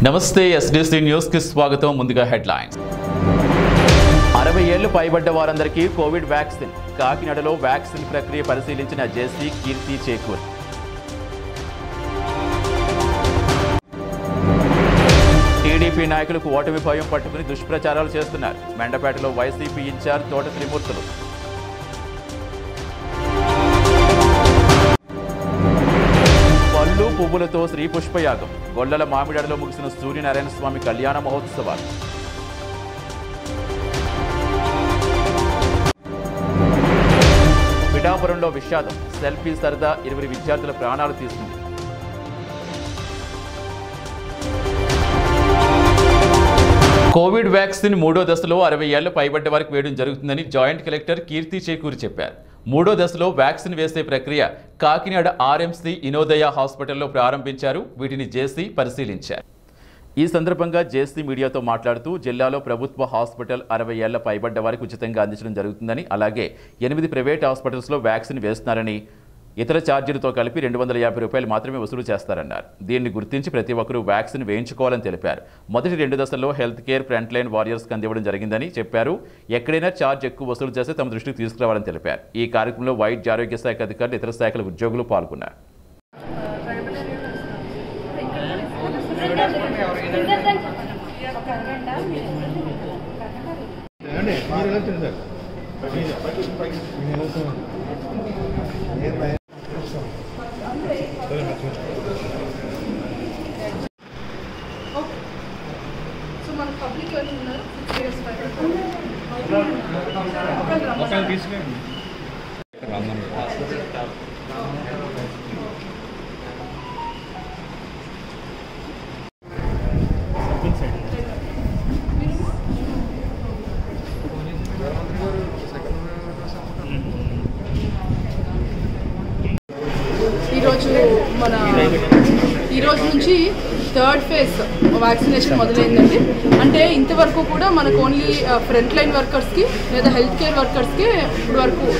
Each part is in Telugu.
నమస్తే ఎస్డీసీ న్యూస్ కి స్వాగతం. ముందుగా హెడ్లైన్స్. 60 ఏళ్లు పైబడ్డ వారందరికీ కోవిడ్ వ్యాక్సిన్. కాకినాడలో వ్యాక్సిన్ ప్రక్రియ పరిశీలించిన జేసీ కీర్తి చేకూర్. టీడీపీ నాయకులకు ఓటమి భయం పట్టుకుని దుష్ప్రచారాలు చేస్తున్నారు. మెండపేటలో వైసీపీ ఇన్ఛార్జ్ తోట త్రిమూర్తులు. పళ్ళు పువ్వులతో శ్రీ పుష్పయాగం. గొల్లల మామిడాడలో ముగిసిన సూర్యనారాయణ స్వామి కళ్యాణ మహోత్సవాలు. పిఠాపురంలో విషాదం. సెల్ఫీ సరదా 20 విద్యార్థుల ప్రాణాలు తీసింది. కోవిడ్ వ్యాక్సిన్ 3వ దశలో 60 ఏళ్ల పైబడ్డ వారికి వేయడం జరుగుతుందని జాయింట్ కలెక్టర్ కీర్తి చేకూరి చెప్పారు. 3వ దశలో వ్యాక్సిన్ వేసే ప్రక్రియ కాకినాడ ఆర్ఎంసీ ఇనోదయ హాస్పిటల్లో ప్రారంభించారు. వీటిని జేసీ పరిశీలించారు. ఈ సందర్భంగా జేసీ మీడియాతో మాట్లాడుతూ జిల్లాలో ప్రభుత్వ హాస్పిటల్ 60 ఏళ్ల పైబడ్డ వారికి ఉచితంగా అందించడం జరుగుతుందని, అలాగే 8 ప్రైవేట్ హాస్పిటల్స్లో వ్యాక్సిన్ వేస్తున్నారని, ఇతర ఛార్జీలతో కలిపి 250 రూపాయలు మాత్రమే వసూలు చేస్తారన్నారు. దీన్ని గుర్తించి ప్రతి ఒక్కరూ వ్యాక్సిన్ వేయించుకోవాలని తెలిపారు. మొదటి 2 దశల్లో హెల్త్ కేర్ ఫ్రంట్ లైన్ వారియర్స్కి అందివ్వడం జరిగిందని చెప్పారు. ఎక్కడైనా ఛార్జ్ ఎక్కువ వసూలు చేస్తే తమ దృష్టికి తీసుకురావాలని తెలిపారు. ఈ కార్యక్రమంలో వైద్య ఆరోగ్య శాఖ అధికారులు, ఇతర శాఖల ఉద్యోగులు పాల్గొన్నారు. ఈ రోజు నుంచి 3rd ఫేజ్ వ్యాక్సినేషన్ మొదలైందండి. అంటే ఇంతవరకు కూడా మనకు ఓన్లీ ఫ్రంట్ లైన్ వర్కర్స్కి లేదా హెల్త్ కేర్ వర్కర్స్కి ఇప్పుడు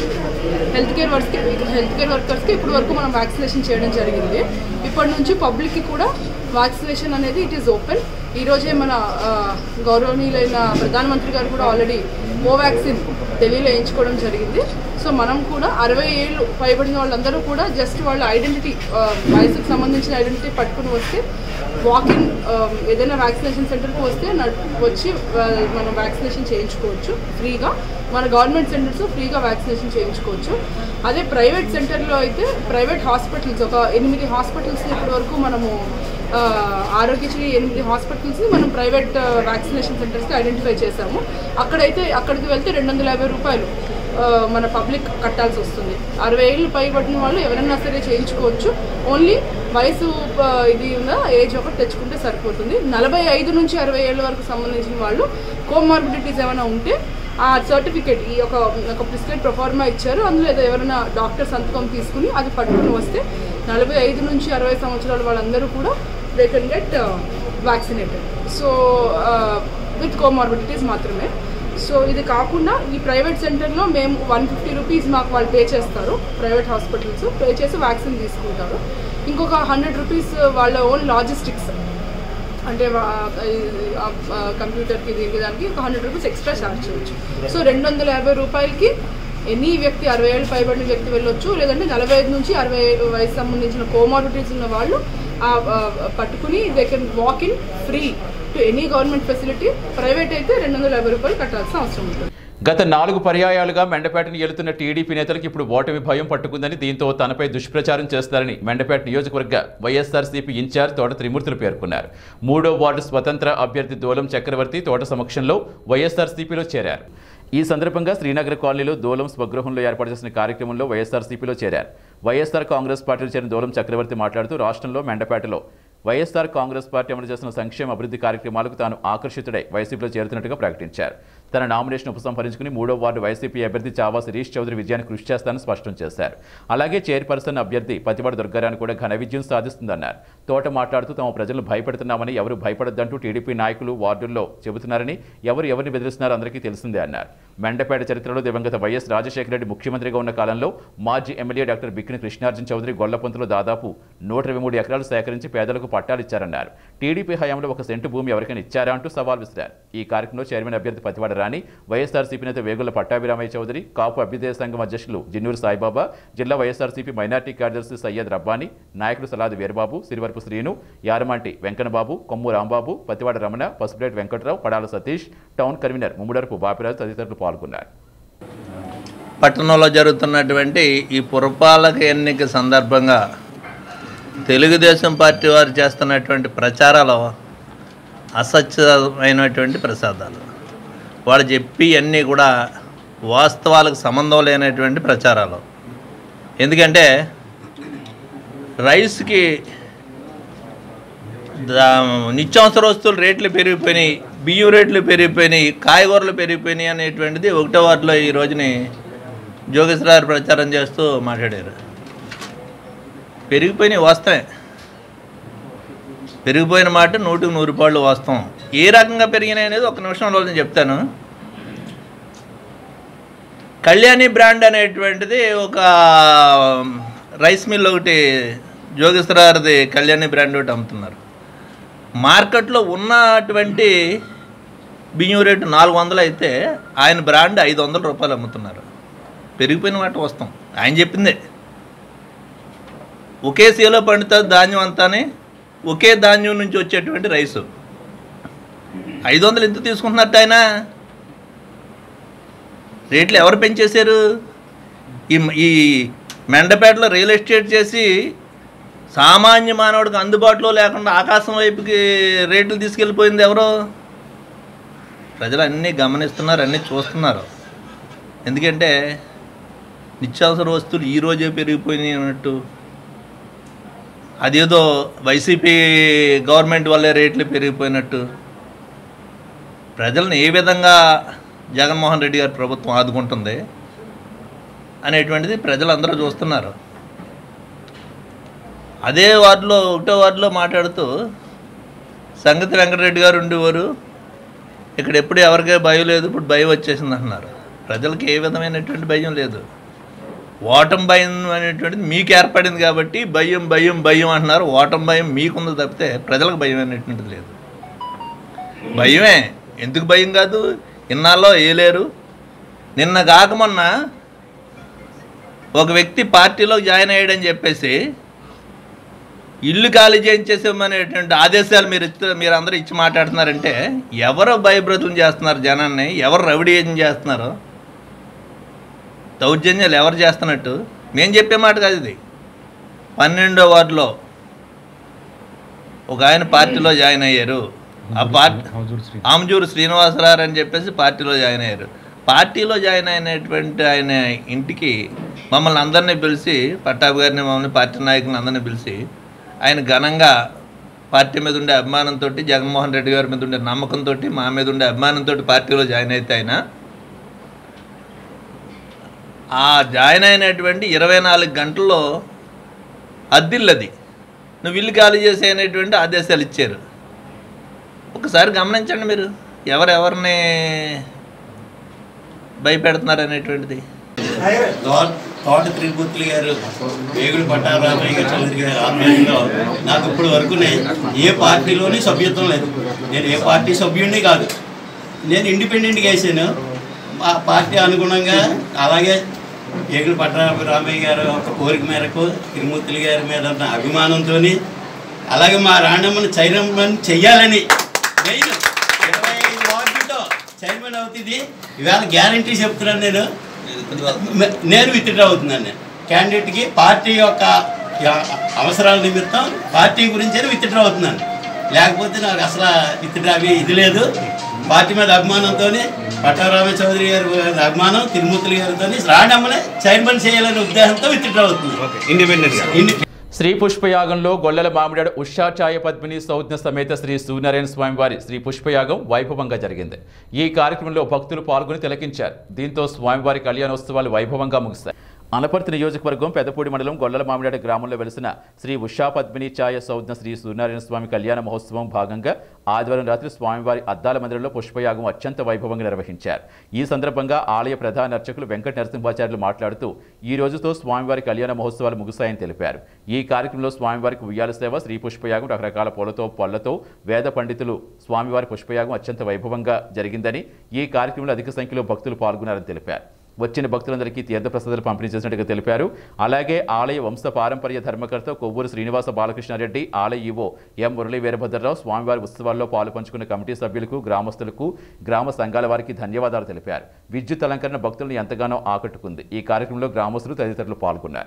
వరకు మనం వ్యాక్సినేషన్ చేయడం జరిగింది. ఇప్పటి నుంచి పబ్లిక్కి కూడా వ్యాక్సినేషన్ అనేది ఇట్ ఈస్ ఓపెన్. ఈరోజే మన గౌరవనీయులైన ప్రధానమంత్రి గారు కూడా ఆల్రెడీ కోవాక్సిన్ ఢిల్లీలో వేయించుకోవడం జరిగింది. సో మనం కూడా 60 ఏళ్ళు పైబడిన వాళ్ళందరూ కూడా జస్ట్ వాళ్ళ ఐడెంటిటీ, వయసుకు సంబంధించిన ఐడెంటిటీ పట్టుకుని వస్తే వాకిన్ ఏదైనా వ్యాక్సినేషన్ సెంటర్కి వస్తే వచ్చి మనం వ్యాక్సినేషన్ చేయించుకోవచ్చు ఫ్రీగా. మన గవర్నమెంట్ సెంటర్స్ ఫ్రీగా వ్యాక్సినేషన్ చేయించుకోవచ్చు. అదే ప్రైవేట్ సెంటర్లో అయితే ప్రైవేట్ హాస్పిటల్స్ ఒక 8 హాస్పిటల్స్ని ఇప్పటి వరకు మనము ఆరోగ్యశ్రీ 8 హాస్పిటల్స్ని మనం ప్రైవేట్ వ్యాక్సినేషన్ సెంటర్స్కి ఐడెంటిఫై చేశాము. అక్కడికి వెళ్తే 250 రూపాయలు మన పబ్లిక్ కట్టాల్సి వస్తుంది. 60 ఏళ్ళు పైబడిన వాళ్ళు ఎవరైనా సరే చేయించుకోవచ్చు. ఓన్లీ వయసు ఇది ఉన్న ఏజ్ ఒకటి తెచ్చుకుంటే సరిపోతుంది. 45 నుంచి 60 ఏళ్ళ వరకు సంబంధించిన వాళ్ళు కోమార్బిడిటీస్ ఏమైనా ఉంటే ఆ సర్టిఫికేట్ ఈ ఒక ప్రిస్క్రైబ్ ప్రొఫార్మా ఇచ్చారు, అందులో ఏదో ఎవరైనా డాక్టర్ సంతకం తీసుకుని అది పట్టుకుని వస్తే 45 నుంచి 60 సంవత్సరాల వాళ్ళందరూ కూడా they can get vaccinated. So with comorbidities మాత్రమే. సో ఇది కాకుండా ఈ ప్రైవేట్ సెంటర్లో మేము 150 రూపీస్ మాకు వాళ్ళు పే చేస్తారు. ప్రైవేట్ హాస్పిటల్స్ పే చేసి వ్యాక్సిన్ తీసుకుంటారు. ఇంకొక 100 రూపీస్ వాళ్ళ ఓన్ లాజిస్టిక్స్, అంటే కంప్యూటర్కి దీనికి దానికి ఒక 100 రూపీస్ ఎక్స్ట్రా ఛార్జ్ చేయొచ్చు. సో 250 రూపాయలకి ఎనీ వ్యక్తి 60 ఏళ్ళు పైబడిన వ్యక్తి వెళ్ళొచ్చు. లేదంటే 45 నుంచి 60 వయసు సంబంధించిన కోమార్బిడిటీస్ ఉన్న వాళ్ళు పట్టుకుని they can walk in free to any government facility. Private అయితే 250 రూపాయలు కట్టాల్సిన అవసరం ఉంటుంది. గత 4 పర్యాయాలుగా మెండపేటను ఏలుతున్న టీడీపీ నేతలకు ఇప్పుడు ఓటమి భయం పట్టుకుందని, దీంతో తనపై దుష్ప్రచారం చేస్తారని మెండపేట నియోజకవర్గ వైఎస్ఆర్సీపీ ఇన్ఛార్జ్ తోట త్రిమూర్తులు పేర్కొన్నారు. 3వ వార్డు స్వతంత్ర అభ్యర్థి దూలం చక్రవర్తి తోట సమక్షంలో వైఎస్ఆర్సీపీలో చేరారు. ఈ సందర్భంగా శ్రీనగర్ కాలనీలో దూలం స్వగృహంలో ఏర్పాటు చేసిన కార్యక్రమంలో వైఎస్ఆర్సీపీలో చేరారు. వైఎస్ఆర్ కాంగ్రెస్ పార్టీలో చేరిన దూలం చక్రవర్తి మాట్లాడుతూ రాష్ట్రంలో మెండపేటలో వైఎస్ఆర్ కాంగ్రెస్ పార్టీ అమలు చేసిన సంక్షేమ అభివృద్ధి కార్యక్రమాలకు తాను ఆకర్షితుడై వైసీపీలో చేరుతున్నట్టుగా ప్రకటించారు. తన నామినేషన్ ఉపసంహరించుకుని 3వ వార్డు వైసీపీ అభ్యర్థి చావా శిరీష్ చౌదరి విజయానికి కృషి చేస్తానని స్పష్టం చేశారు. అలాగే చైర్పర్సన్ అభ్యర్థి పతివాడ దుర్గారాన్ని కూడా ఘన విజయం సాధిస్తుందన్నారు. తోట మాట్లాడుతూ తమ ప్రజలను భయపెడుతున్నామని, ఎవరు భయపడొద్దంటూ టీడీపీ నాయకులు వార్డుల్లో చెబుతున్నారని, ఎవరిని బెదిరిస్తున్నారో అందరికీ తెలిసిందే అన్నారు. మెండపేట చరిత్రలో దివంగత వైఎస్ రాజశేఖర రెడ్డి ముఖ్యమంత్రిగా ఉన్న కాలంలో మాజీ ఎమ్మెల్యే డాక్టర్ బిక్కిని కృష్ణార్జున చౌదరి గొల్లపొంతులో దాదాపు 123 ఎకరాలు సేకరించి పేదలకు పట్టాలు ఇచ్చారన్నారు. టీడీపీ హయాంలో 1 సెంటు భూమి ఎవరికైనా ఇచ్చారా అంటూ సవాల్ విసిరారు. ఈ కార్యక్రమంలో చైర్మన్ అభ్యర్థి పతివాడ రాణి, వైఎస్ఆర్సీపీ నేత వేగుల పట్టాభిరామయ్య చౌదరి, కాపు అభ్యుదయ సంఘం అధ్యక్షులు జిన్నూరు సాయిబాబా, జిల్లా వైఎస్ఆర్సీపీ మైనార్టీ కార్యదర్శి సయ్యద్ రబ్బానీ, నాయకులు సలాది వీరబాబు, సిరివరపు శ్రీను, యారమాంటి వెంకన్నబాబు, కొమ్ము రాంబాబు, పతివాడ రమణ, పసుపులేటి వెంకట్రావు, పడాల సతీష్, టౌన్ కన్వీనర్ ముమ్మడరపు బాపిరాజు తదితరులు పాల్గొన్నారు. పట్టణంలో జరుగుతున్నటువంటి ఈ పురపాలక ఎన్నిక సందర్భంగా తెలుగుదేశం పార్టీ వారు చేస్తున్నటువంటి ప్రచారాలు అసత్యమైనటువంటి ప్రసాదాలు. వాళ్ళు చెప్పి అన్నీ కూడా వాస్తవాలకు సంబంధం లేనటువంటి ప్రచారాలు. ఎందుకంటే రైస్కి నిత్యావసర వస్తువులు రేట్లు పెరిగిపోయినాయి, బియ్యం రేట్లు పెరిగిపోయినాయి, కాయగూరలు పెరిగిపోయినాయి అనేటువంటిది 1వ వార్డులో ఈ రోజుని జోగేశ్వరరావు ప్రచారం చేస్తూ మాట్లాడారు. పెరిగిపోయినాయి వాస్తవమే, పెరిగిపోయిన మాట 100కి 100 రూపాయలు వాస్తవం. ఏ రకంగా పెరిగినాయి అనేది ఒక నిమిషంలో నేను చెప్తాను. కళ్యాణి బ్రాండ్ అనేటువంటిది ఒక రైస్ మిల్ ఒకటి జోగేశ్వరరావుది కళ్యాణి బ్రాండ్ ఒకటి అమ్ముతున్నారు. మార్కెట్లో ఉన్నటువంటి బియ్యం రేటు 400 అయితే ఆయన బ్రాండ్ 500 రూపాయలు అమ్ముతున్నారు. పెరిగిపోయిన మాట వస్తాం, ఆయన చెప్పిందే. ఒకే సీలో పండుతుంది ధాన్యం అంతానే, ఒకే ధాన్యం నుంచి వచ్చేటువంటి రైసు 500 ఎంత తీసుకుంటున్నట్టు ఆయన. రేట్లు ఎవరు పెంచేశారు? ఈ మెండపేటలో రియల్ ఎస్టేట్ చేసి సామాన్య మానవుడికి అందుబాటులో లేకుండా ఆకాశం వైపుకి రేట్లు తీసుకెళ్ళిపోయింది ఎవరో? ప్రజలు అన్నీ గమనిస్తున్నారు, అన్నీ చూస్తున్నారు. ఎందుకంటే నిత్యావసర వస్తువులు ఈరోజే పెరిగిపోయినాయి అన్నట్టు, అదేదో వైసీపీ గవర్నమెంట్ వల్లే రేట్లు పెరిగిపోయినట్టు. ప్రజలను ఏ విధంగా జగన్మోహన్ రెడ్డి గారి ప్రభుత్వం ఆదుకుంటుంది అనేటువంటిది ప్రజలందరూ చూస్తున్నారు. అదే వార్డులో 1వ వార్డులో మాట్లాడుతూ సంగతి వెంకటరెడ్డి గారు ఉండేవారు, ఇక్కడ ఎప్పుడు ఎవరికే భయం లేదు, ఇప్పుడు భయం వచ్చేసింది అంటున్నారు. ప్రజలకు ఏ విధమైనటువంటి భయం లేదు. ఓటమి భయం అనేటువంటిది మీకు ఏర్పడింది కాబట్టి భయం భయం భయం అంటున్నారు. ఓటమి భయం మీకుంది తప్పితే ప్రజలకు భయం అనేటువంటిది లేదు. భయమే, ఎందుకు భయం కాదు? ఇన్నాళ్ళలో ఏలేరు. నిన్న కాకమొన్న ఒక వ్యక్తి పార్టీలో జాయిన్ అయ్యాడని చెప్పేసి ఇల్లు ఖాళీ చేయించేసామనేటువంటి ఆదేశాలు మీరు అందరూ ఇచ్చి మాట్లాడుతున్నారంటే ఎవరు భయభ్రతులు చేస్తున్నారు జనాన్ని? ఎవరు రౌడీజం చేస్తున్నారు? దౌర్జన్యాలు ఎవరు చేస్తున్నట్టు? మేము చెప్పే మాట కాదు ఇది. 12వ వార్డులో ఒక ఆయన పార్టీలో జాయిన్ అయ్యారు. ఆ పార్టీ ఆమ్జూరు శ్రీనివాసరావు అని చెప్పేసి పార్టీలో జాయిన్ అయ్యారు. పార్టీలో జాయిన్ అయినటువంటి ఆయన ఇంటికి మమ్మల్ని అందరినీ పిలిచి, పట్టాభి గారిని, మమ్మల్ని పార్టీ నాయకులను అందరినీ పిలిచి ఆయన ఘనంగా పార్టీ మీద ఉండే అభిమానంతో, జగన్మోహన్ రెడ్డి గారి మీద ఉండే నమ్మకంతో, మా మీద ఉండే అభిమానంతో పార్టీలో జాయిన్ అయితే ఆయన ఆ జాయిన్ అయినటువంటి 24 గంటల్లో అద్దిల్లది నువ్వు ఇల్లు ఖాళీ చేసే అనేటువంటి ఆదేశాలు ఇచ్చారు. ఒకసారి గమనించండి మీరు, ఎవరెవరిని భయపెడుతున్నారు అనేటువంటిది. తోట త్రిమూర్తులు గారు, వేగుల పట్టాభిరామయ్య గారు, చౌదరి గారు ఆధ్వర్యంలో నాకు ఇప్పుడు వరకు ఏ పార్టీలోని సభ్యత్వం లేదు. నేను ఏ పార్టీ సభ్యుడిని కాదు, నేను ఇండిపెండెంట్గా వేసాను. ఆ పార్టీ అనుగుణంగా అలాగే వేగుల పట్టాభిరామయ్య గారు ఒక కోరిక మేరకు త్రిమూర్తులు గారి మీద ఉన్న అభిమానంతో అలాగే మా రాణమ్మని చైర్మన్ చెయ్యాలని మెయిన్ 25 వార్డులతో చైర్మన్ అవుతుంది. ఇవాళ గ్యారంటీ చెప్తున్నాను, నేను విత్డ్రా అవుతున్నాను. నేను క్యాండిడేట్కి పార్టీ యొక్క అవసరాల నిమిత్తం పార్టీ గురించి విత్డ్రా అవుతున్నాను. లేకపోతే నాకు అసలు విత్డ్రా ఇది లేదు. పార్టీ మీద అభిమానంతో, పట్టాభిరామయ్య చౌదరి గారి అభిమానం, తిరుమూర్తులు గారితో రాణమ్మని చైర్మన్ చేయాలనే ఉద్దేశంతో విత్డ్రా అవుతుంది. శ్రీ పుష్పయాగంలో గొల్లల మామిడాడు ఉషాచాయ పద్మిని సౌజ్ఞ సమేత శ్రీ సూర్యనారాయణ స్వామివారి శ్రీ పుష్పయాగం వైభవంగా జరిగింది. ఈ కార్యక్రమంలో భక్తులు పాల్గొని తిలకించారు. దీంతో స్వామివారి కళ్యాణోత్సవాలు వైభవంగా ముగిశాయి. అనపర్తి నియోజకవర్గం పెదపూడి మండలం గొల్లల మామిడాడ గ్రామంలో వెలిసిన శ్రీ ఉషా పద్మిని ఛాయ సౌజ్ఞ శ్రీ సూర్యనారాయణ స్వామి కళ్యాణ మహోత్సవం భాగంగా ఆదివారం రాత్రి స్వామివారి అద్దాల మందిరంలో పుష్పయాగం అత్యంత వైభవంగా నిర్వహించారు. ఈ సందర్భంగా ఆలయ ప్రధాన అర్చకులు వెంకట నరసింహాచార్యులు మాట్లాడుతూ ఈ రోజుతో స్వామివారి కళ్యాణ మహోత్సవాలు ముగిశాయని తెలిపారు. ఈ కార్యక్రమంలో స్వామివారికి ఉయ్యాల సేవ, శ్రీ పుష్పయాగం, రకరకాల పూలతో పళ్లతో వేద పండితులు స్వామివారి పుష్పయాగం అత్యంత వైభవంగా జరిగిందని, ఈ కార్యక్రమంలో అధిక సంఖ్యలో భక్తులు పాల్గొన్నారని తెలిపారు. వచ్చిన భక్తులందరికీ తీర్థప్రసాదాలు పంపిణీ చేసినట్టుగా తెలిపారు. అలాగే ఆలయ వంశ పారంపర్య ధర్మకర్త కొవ్వూరు శ్రీనివాస బాలకృష్ణారెడ్డి, ఆలయ ఈవో ఎం మురళీ వీరభద్రరావు, స్వామివారి ఉత్సవాల్లో పాలు పంచుకున్న కమిటీ సభ్యులకు, గ్రామస్తులకు, గ్రామ సంఘాల వారికి ధన్యవాదాలు తెలిపారు. విద్యుత్ అలంకరణ భక్తులను ఎంతగానో ఆకట్టుకుంది. ఈ కార్యక్రమంలో గ్రామస్తులు తదితరులు పాల్గొన్నారు.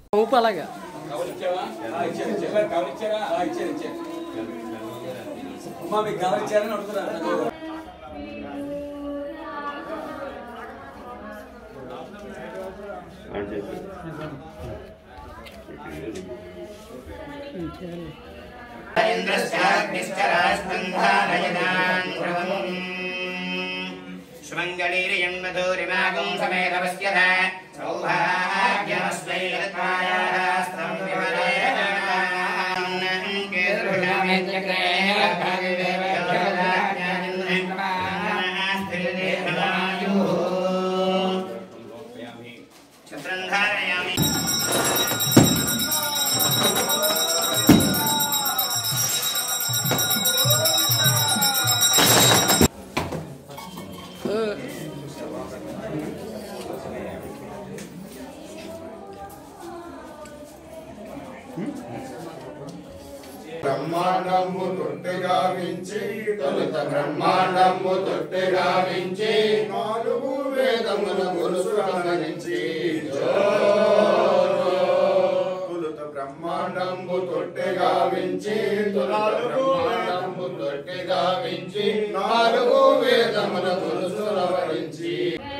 బ్రహ్మాండము తొట్టెగా వించి తొలుత బ్రహ్మాండము తొట్టెగా వించి నాలుగు వేదముల గొలుసులరించి తొలుత బ్రహ్మాండము తొట్టెగా వించి నాలుగు వేదము తొట్టెగా వించి నాలుగు వేదముల గొలుసులరించి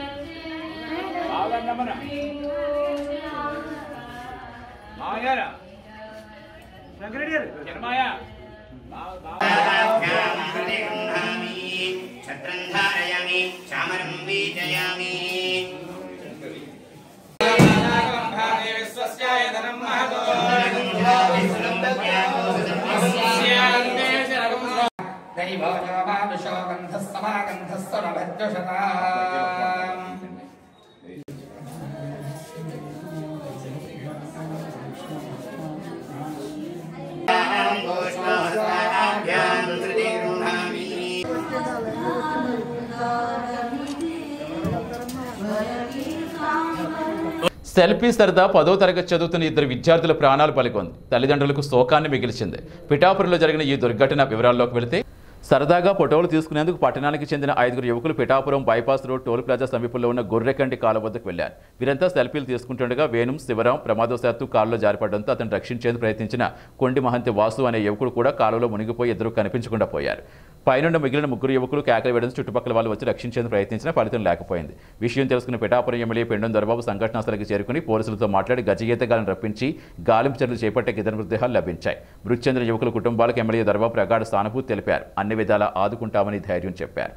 సెల్ఫీ సరదా 10వ తరగతి చదువుతున్న ఇద్దరు విద్యార్థుల ప్రాణాలు పలికొంది. తల్లిదండ్రులకు శోకాన్ని మిగిల్చింది. పిఠాపురంలో జరిగిన ఈ దుర్ఘటన వివరాల్లోకి వెళితే సరదాగా ఫోటోలు తీసుకునేందుకు పట్టణానికి చెందిన 5 యువకులు Pithapuram bypass road toll plaza సమీపంలో ఉన్న గొర్రెకండి కాలువ వద్దకు వెళ్లారు. వీరంతా సెల్ఫీలు తీసుకుంటుండగా వేణుం శివరాం ప్రమాదవశాత్తు కాలువలో జారిపడడంతో అతను రక్షించేందుకు ప్రయత్నించిన కొండి మహంతి వాసు అనే యువకుడు కూడా కాలువలో మునిగిపోయి ఇద్దరు కనిపించకుండా పోయారు. పైనుండి మిగిలిన 3 యువకులు కేకలు వేయడం చుట్టుపక్కల వాళ్ళు వచ్చి రక్షించేందుకు ప్రయత్నించినా ఫలితం లేకపోయింది. విషయం తెలుసుకున్న పిఠాపురం ఎమ్మెల్యే పెండెం దొరబాబు సంఘటనా స్థలికి చేరుకుని పోలీసులతో మాట్లాడి గజగీతగాలను రప్పించి గాలింపు చర్యలు చేపట్టే ఇద్దరు మృతదేహాలు లభించాయి. మృతి చెందిన యువకుల కుటుంబాలకు ఎమ్మెల్యే దొరబాబు ప్రగాఢ సానుభూతి తెలిపారు. అన్ని విధాలా ఆదుకుంటామని ధైర్యం చెప్పారు.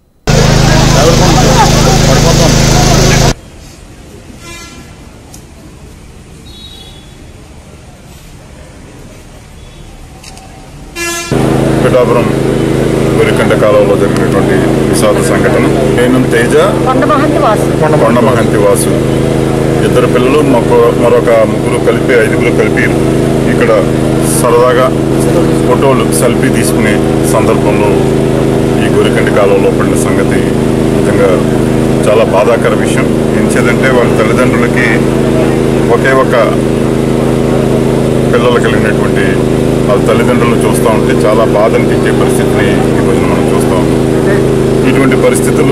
పిఠాపురం గొర్రెకండి కాలువలో జరిగినటువంటి విషాద సంఘటన. నేను తేజ, కొండ మహంతి వాసు, ఇద్దరు పిల్లలు మరొక 3 కలిపి 5 కలిపి ఇక్కడ సరదాగా ఫోటోలు సెల్ఫీ తీసుకునే సందర్భంలో ఈ గొర్రెకండి కాలువలో పడిన సంగతి నిజంగా చాలా బాధాకర విషయం. ఎంచేదంటే వాళ్ళ తల్లిదండ్రులకి ఒకే ఒక పిల్లలు కలిగినటువంటి వాళ్ళ తల్లిదండ్రులను చూస్తూ ఉంటే చాలా బాధ అనిపించే పరిస్థితిని ఈరోజు మనం చూస్తూ ఉంటాం. ఇటువంటి పరిస్థితులు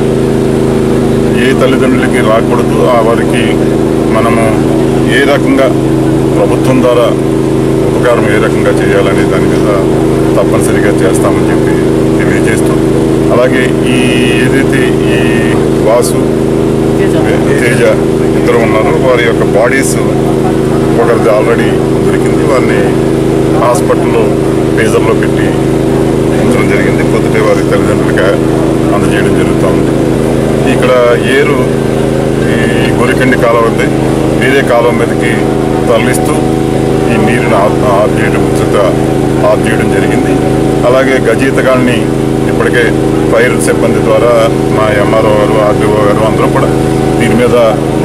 ఏ తల్లిదండ్రులకి రాకూడదు. వారికి మనము ఏ రకంగా ప్రభుత్వం ద్వారా ఉపకారం ఏ రకంగా చేయాలనే దాని మీద తప్పనిసరిగా చేస్తామని చెప్పి తెలియజేస్తూ, అలాగే ఏదైతే ఈ వాసు తేజ ఇద్దరు ఉన్నారో వారి యొక్క బాడీస్ ఒకరిది ఆల్రెడీ దొరికింది. వారిని హాస్పిటల్లో పేజర్లో పెట్టి ఉంచడం జరిగింది. పొద్దుటే వారి తల్లిదండ్రులకి అందజేయడం జరుగుతూ ఉంది. ఇక్కడ ఈ గొర్రెకండి సెకండ్ కాలువ అయితే వేరే కాలువ మీదకి తరలిస్తూ ఈ నీరుని ఆఫ్ చేయడం జరిగింది. అలాగే గజయితగాళ్ళని ఇప్పటికే ఫైర్ సిబ్బంది ద్వారా మా ఎంఆర్ఓ గారు, ఆర్డీఓ గారు అందరూ కూడా దీని మీద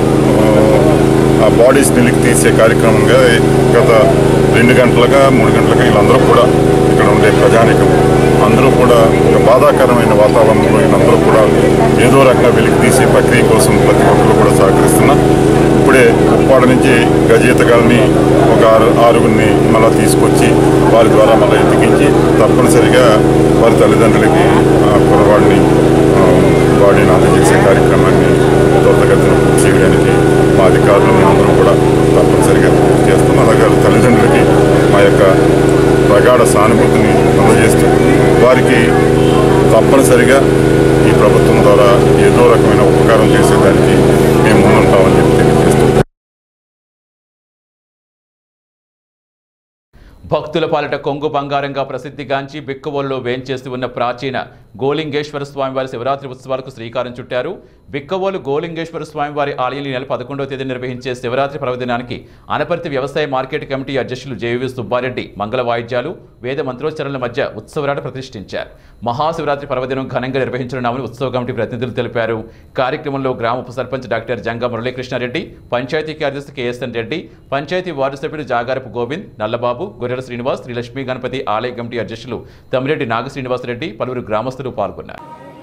ఆ బాడీస్ నిలికి తీసే కార్యక్రమంగా గత 2 గంటలుగా 3 గంటలుగా వీళ్ళందరూ కూడా ఇక్కడ ఉండే ప్రజానికం అందరూ కూడా ఒక బాధాకరమైన వాతావరణంలో వీళ్ళందరూ కూడా ఏదో రకంగా వెలికి తీసే ప్రక్రియ కోసం ప్రతి ఒక్కరు కూడా సహకరిస్తున్నారు. ఇప్పుడే ఉప్పాడ నుంచి గజయితగాళ్ళని ఒక 6గురిని మళ్ళీ తీసుకొచ్చి వారి ద్వారా మళ్ళీ ఎత్తికించి తప్పనిసరిగా వారి తల్లిదండ్రులకి కురవాడిని బాడీని అందజేసే కార్యక్రమాన్ని త్వరితగతిన పూర్తి చేయడానికి మా అధికారులను అందరూ కూడా తప్పనిసరిగా పూర్తి చేస్తాం. అలాగే తల్లిదండ్రులకి మా యొక్క ప్రగాఢ సానుభూతిని అందజేస్తూ వారికి తప్పనిసరిగా ఈ ప్రభుత్వం ద్వారా ఏదో రకమైన ఉపకారం చేసేదానికి మేము ముందుంటామని చెప్పి తెలియజేస్తున్నాం. భక్తుల పాలిట కొంగు బంగారంగా ప్రసిద్ధిగాంచి బిక్కవోలులో వేంచేసి ఉన్న ప్రాచీన గోలింగేశ్వర స్వామివారి శివరాత్రి ఉత్సవాలకు శ్రీకారం చుట్టారు. బిక్కవోలు గోలింగేశ్వర స్వామివారి ఆలయంలో నెల 11వ తేదీ నిర్వహించే శివరాత్రి పర్వదినానికి అనపర్తి వ్యవసాయ మార్కెట్ కమిటీ అధ్యక్షులు జేవి సుబ్బారెడ్డి మంగళ వాయిద్యాలు, వేద మంత్రోచ్చరణల మధ్య ఉత్సవరాట ప్రతిష్ఠించారు. మహాశివరాత్రి పర్వదినం ఘనంగా నిర్వహించనున్నామని ఉత్సవ కమిటీ ప్రతినిధులు తెలిపారు. కార్యక్రమంలో గ్రామ ఉప సర్పంచ్ డాక్టర్ జంగా మురళీకృష్ణారెడ్డి, పంచాయతీ కార్యదర్శి కేఎస్ఎన్ రెడ్డి, పంచాయతీ వార్డు సభ్యులు జాగారపు గోవింద్, నల్లబాబు, గొర్రెల శ్రీనివాస్, శ్రీ లక్ష్మీ గణపతి ఆలయ కమిటీ అధ్యక్షులు తమ్మిరెడ్డి నాగ శ్రీనివాసరెడ్డి, పలువురు గ్రామస్తులు పాల్గొన్నారు.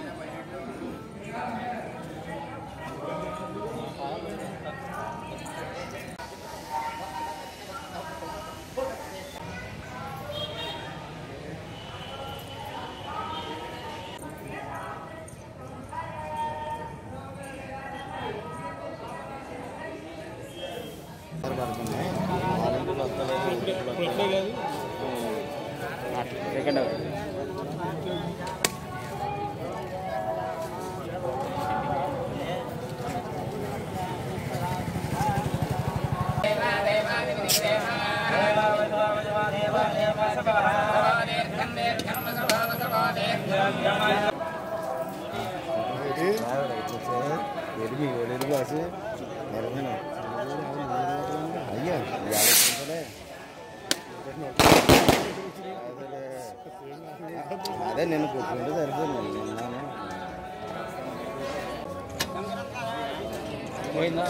అదే నేను కూర్చుంటే సరిపోయింది. పోయిందా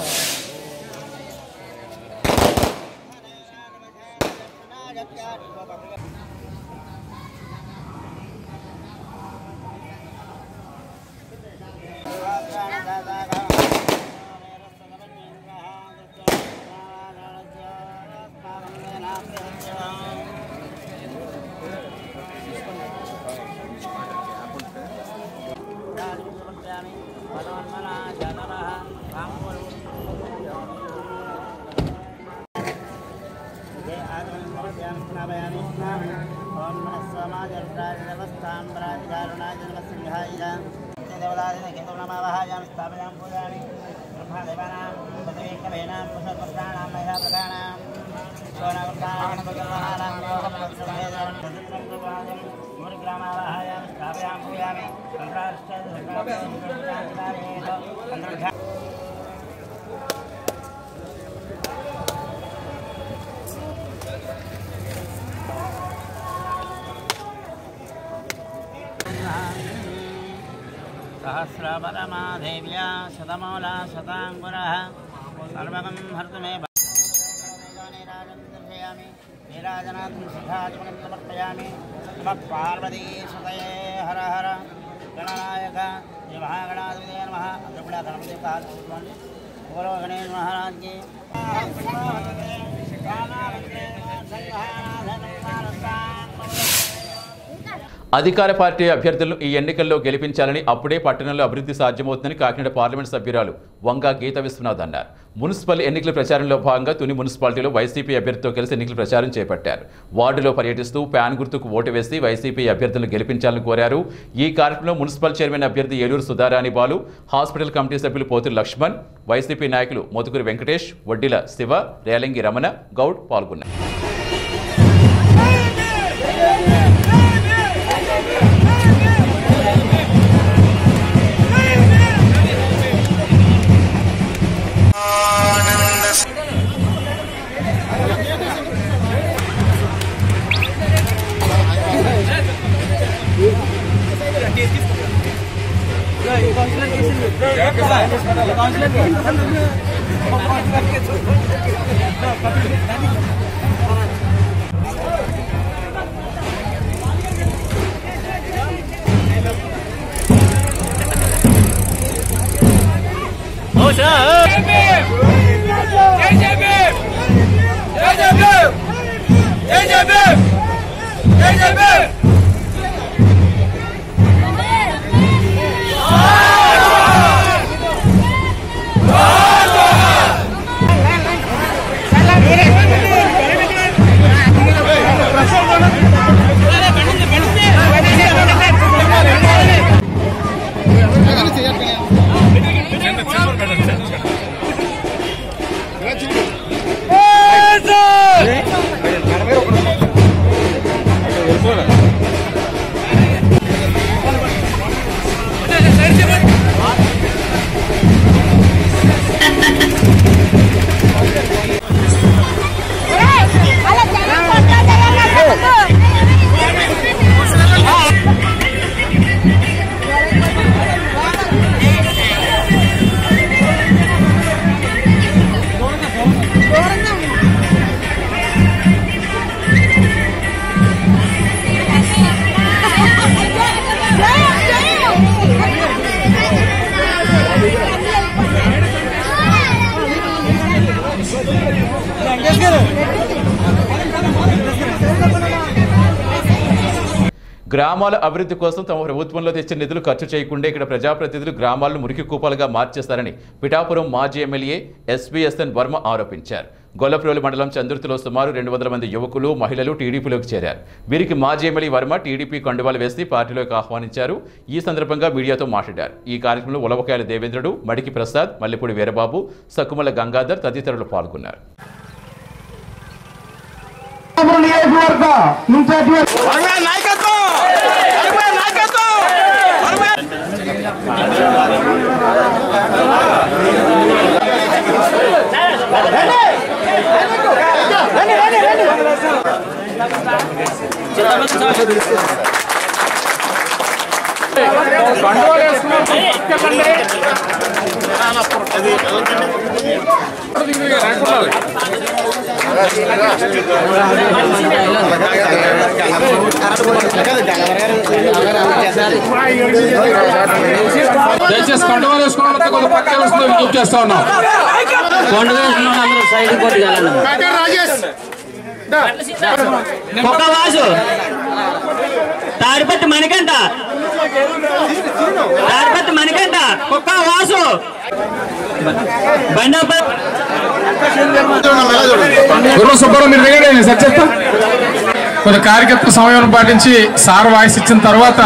सहस्रबलमादेव्या शतमूला शताङ्कुरः सर्वगं हर्तु मे दर्शयामि नीराजनाथं सिद्धादिमं समर्पयामि नमः पार्वतीसुतये हर हर गणनायक श्री महागणाधिपतये नमः गौरव गणेश महाराज की అధికార పార్టీ అభ్యర్థులను ఈ ఎన్నికల్లో గెలిపించాలని, అప్పుడే పట్టణంలో అభివృద్ధి సాధ్యమవుతుందని కాకినాడ పార్లమెంట్ సభ్యురాలు వంగా గీత విశ్వనాథ్ అన్నారు. మున్సిపల్ ఎన్నికల ప్రచారంలో భాగంగా తుని మున్సిపాలిటీలో వైసీపీ అభ్యర్థితో కలిసి ఎన్నికల ప్రచారం చేపట్టారు. వార్డులో పర్యటిస్తూ ప్యాన్ గుర్తుకు ఓటు వేసి వైసీపీ అభ్యర్థులను గెలిపించాలని కోరారు. ఈ కార్యక్రమంలో మున్సిపల్ చైర్మన్ అభ్యర్థి ఏలూరు సుధారాణి బాలు, హాస్పిటల్ కమిటీ సభ్యులు పోతురు లక్ష్మణ్, వైసీపీ నాయకులు మోతుకూరి వెంకటేష్, వడ్డీల శివ, రేలంగి రమణ గౌడ్ పాల్గొన్నారు. గ్రామాల అభివృద్ధి కోసం తమ ప్రభుత్వంలో తెచ్చిన నిధులు ఖర్చు చేయకుండా ఇక్కడ ప్రజాప్రతినిధులు గ్రామాలను మురికి కూపాలుగా మార్చేస్తారని పిఠాపురం మాజీ ఎమ్మెల్యే ఎస్బీఎస్ఎన్ వర్మ ఆరోపించారు. గొల్లప్రోలు మండలం చందుర్తిలో సుమారు 200 మంది యువకులు మహిళలు టీడీపీలోకి చేరారు. వీరికి మాజీ ఎమ్మెల్యే వర్మ టీడీపీ కండువాలు వేసి పార్టీలోకి ఆహ్వానించారు. ఈ సందర్భంగా మీడియాతో మాట్లాడారు. ఈ కార్యక్రమంలో ఉలవకాయల దేవేంద్రుడు, మడికి ప్రసాద్, మల్లెపూడి వీరబాబు, సక్కుమల గంగాధర్ తదితరులు పాల్గొన్నారు. దయచేసి కండువాలు వేసుకున్న కొంచెం పక్కన వస్తుంది విజ్ఞప్తి చేస్తా ఉన్నాం. తాడిపత్తి మణికంట కుక్క వాసు సుబ్బారావు మీరు దిగండి సార్ చెప్తా. కొంత కార్యకర్త సమయం పాటించి సార్ వాయిస్ ఇచ్చిన తర్వాత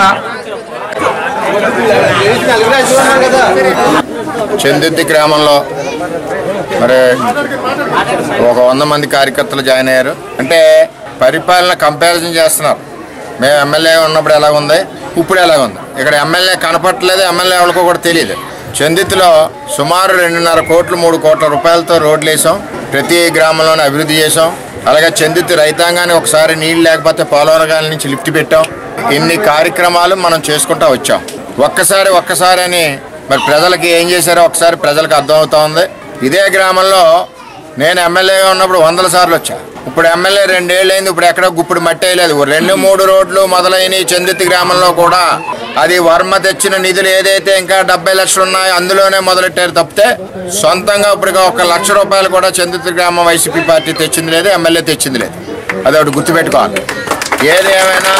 చందుర్తి గ్రామంలో మరి ఒక 100 మంది కార్యకర్తలు జాయిన్ అయ్యారు. అంటే పరిపాలన కంపారిజన్ చేస్తున్నారు. మేము ఎమ్మెల్యే ఉన్నప్పుడు ఎలా ఉంది, ఇప్పుడు ఎలా ఉంది. ఇక్కడ ఎమ్మెల్యే కనపట్టలేదు, ఎమ్మెల్యే ఎవరికో కూడా తెలియదు. చందుర్తిలో సుమారు 2.5 కోట్లు 3 కోట్ల రూపాయలతో రోడ్లు వేసాం. ప్రతి గ్రామంలోనే అభివృద్ధి చేసాం. అలాగే చందుర్తి రైతాంగాన్ని ఒకసారి నీళ్ళు లేకపోతే పోలవరగాల నుంచి లిఫ్ట్ పెట్టాం. ఇన్ని కార్యక్రమాలు మనం చేసుకుంటూ వచ్చాం. ఒక్కసారి అని మరి ప్రజలకి ఏం చేశారో ఒకసారి ప్రజలకు అర్థమవుతా ఉంది. ఇదే గ్రామంలో నేను ఎమ్మెల్యేగా ఉన్నప్పుడు 100 సార్లు వచ్చా. ఇప్పుడు ఎమ్మెల్యే 2 ఏళ్ళు అయింది. ఇప్పుడు ఎక్కడ గుప్పుడు మట్టి వేయలేదు. 2-3 రోడ్లు మొదలైనవి చందుర్తి గ్రామంలో కూడా. అది వర్మ తెచ్చిన నిధులు ఏదైతే ఇంకా 70 లక్షలు ఉన్నాయో అందులోనే మొదలెట్టారు తప్పితే సొంతంగా ఇప్పుడు 1 లక్ష రూపాయలు కూడా చందుర్తి గ్రామం వైసీపీ పార్టీ తెచ్చింది లేదు, ఎమ్మెల్యే తెచ్చింది లేదు. అది ఒకటి గుర్తుపెట్టుకోవాలి. ఏది ఏమైనా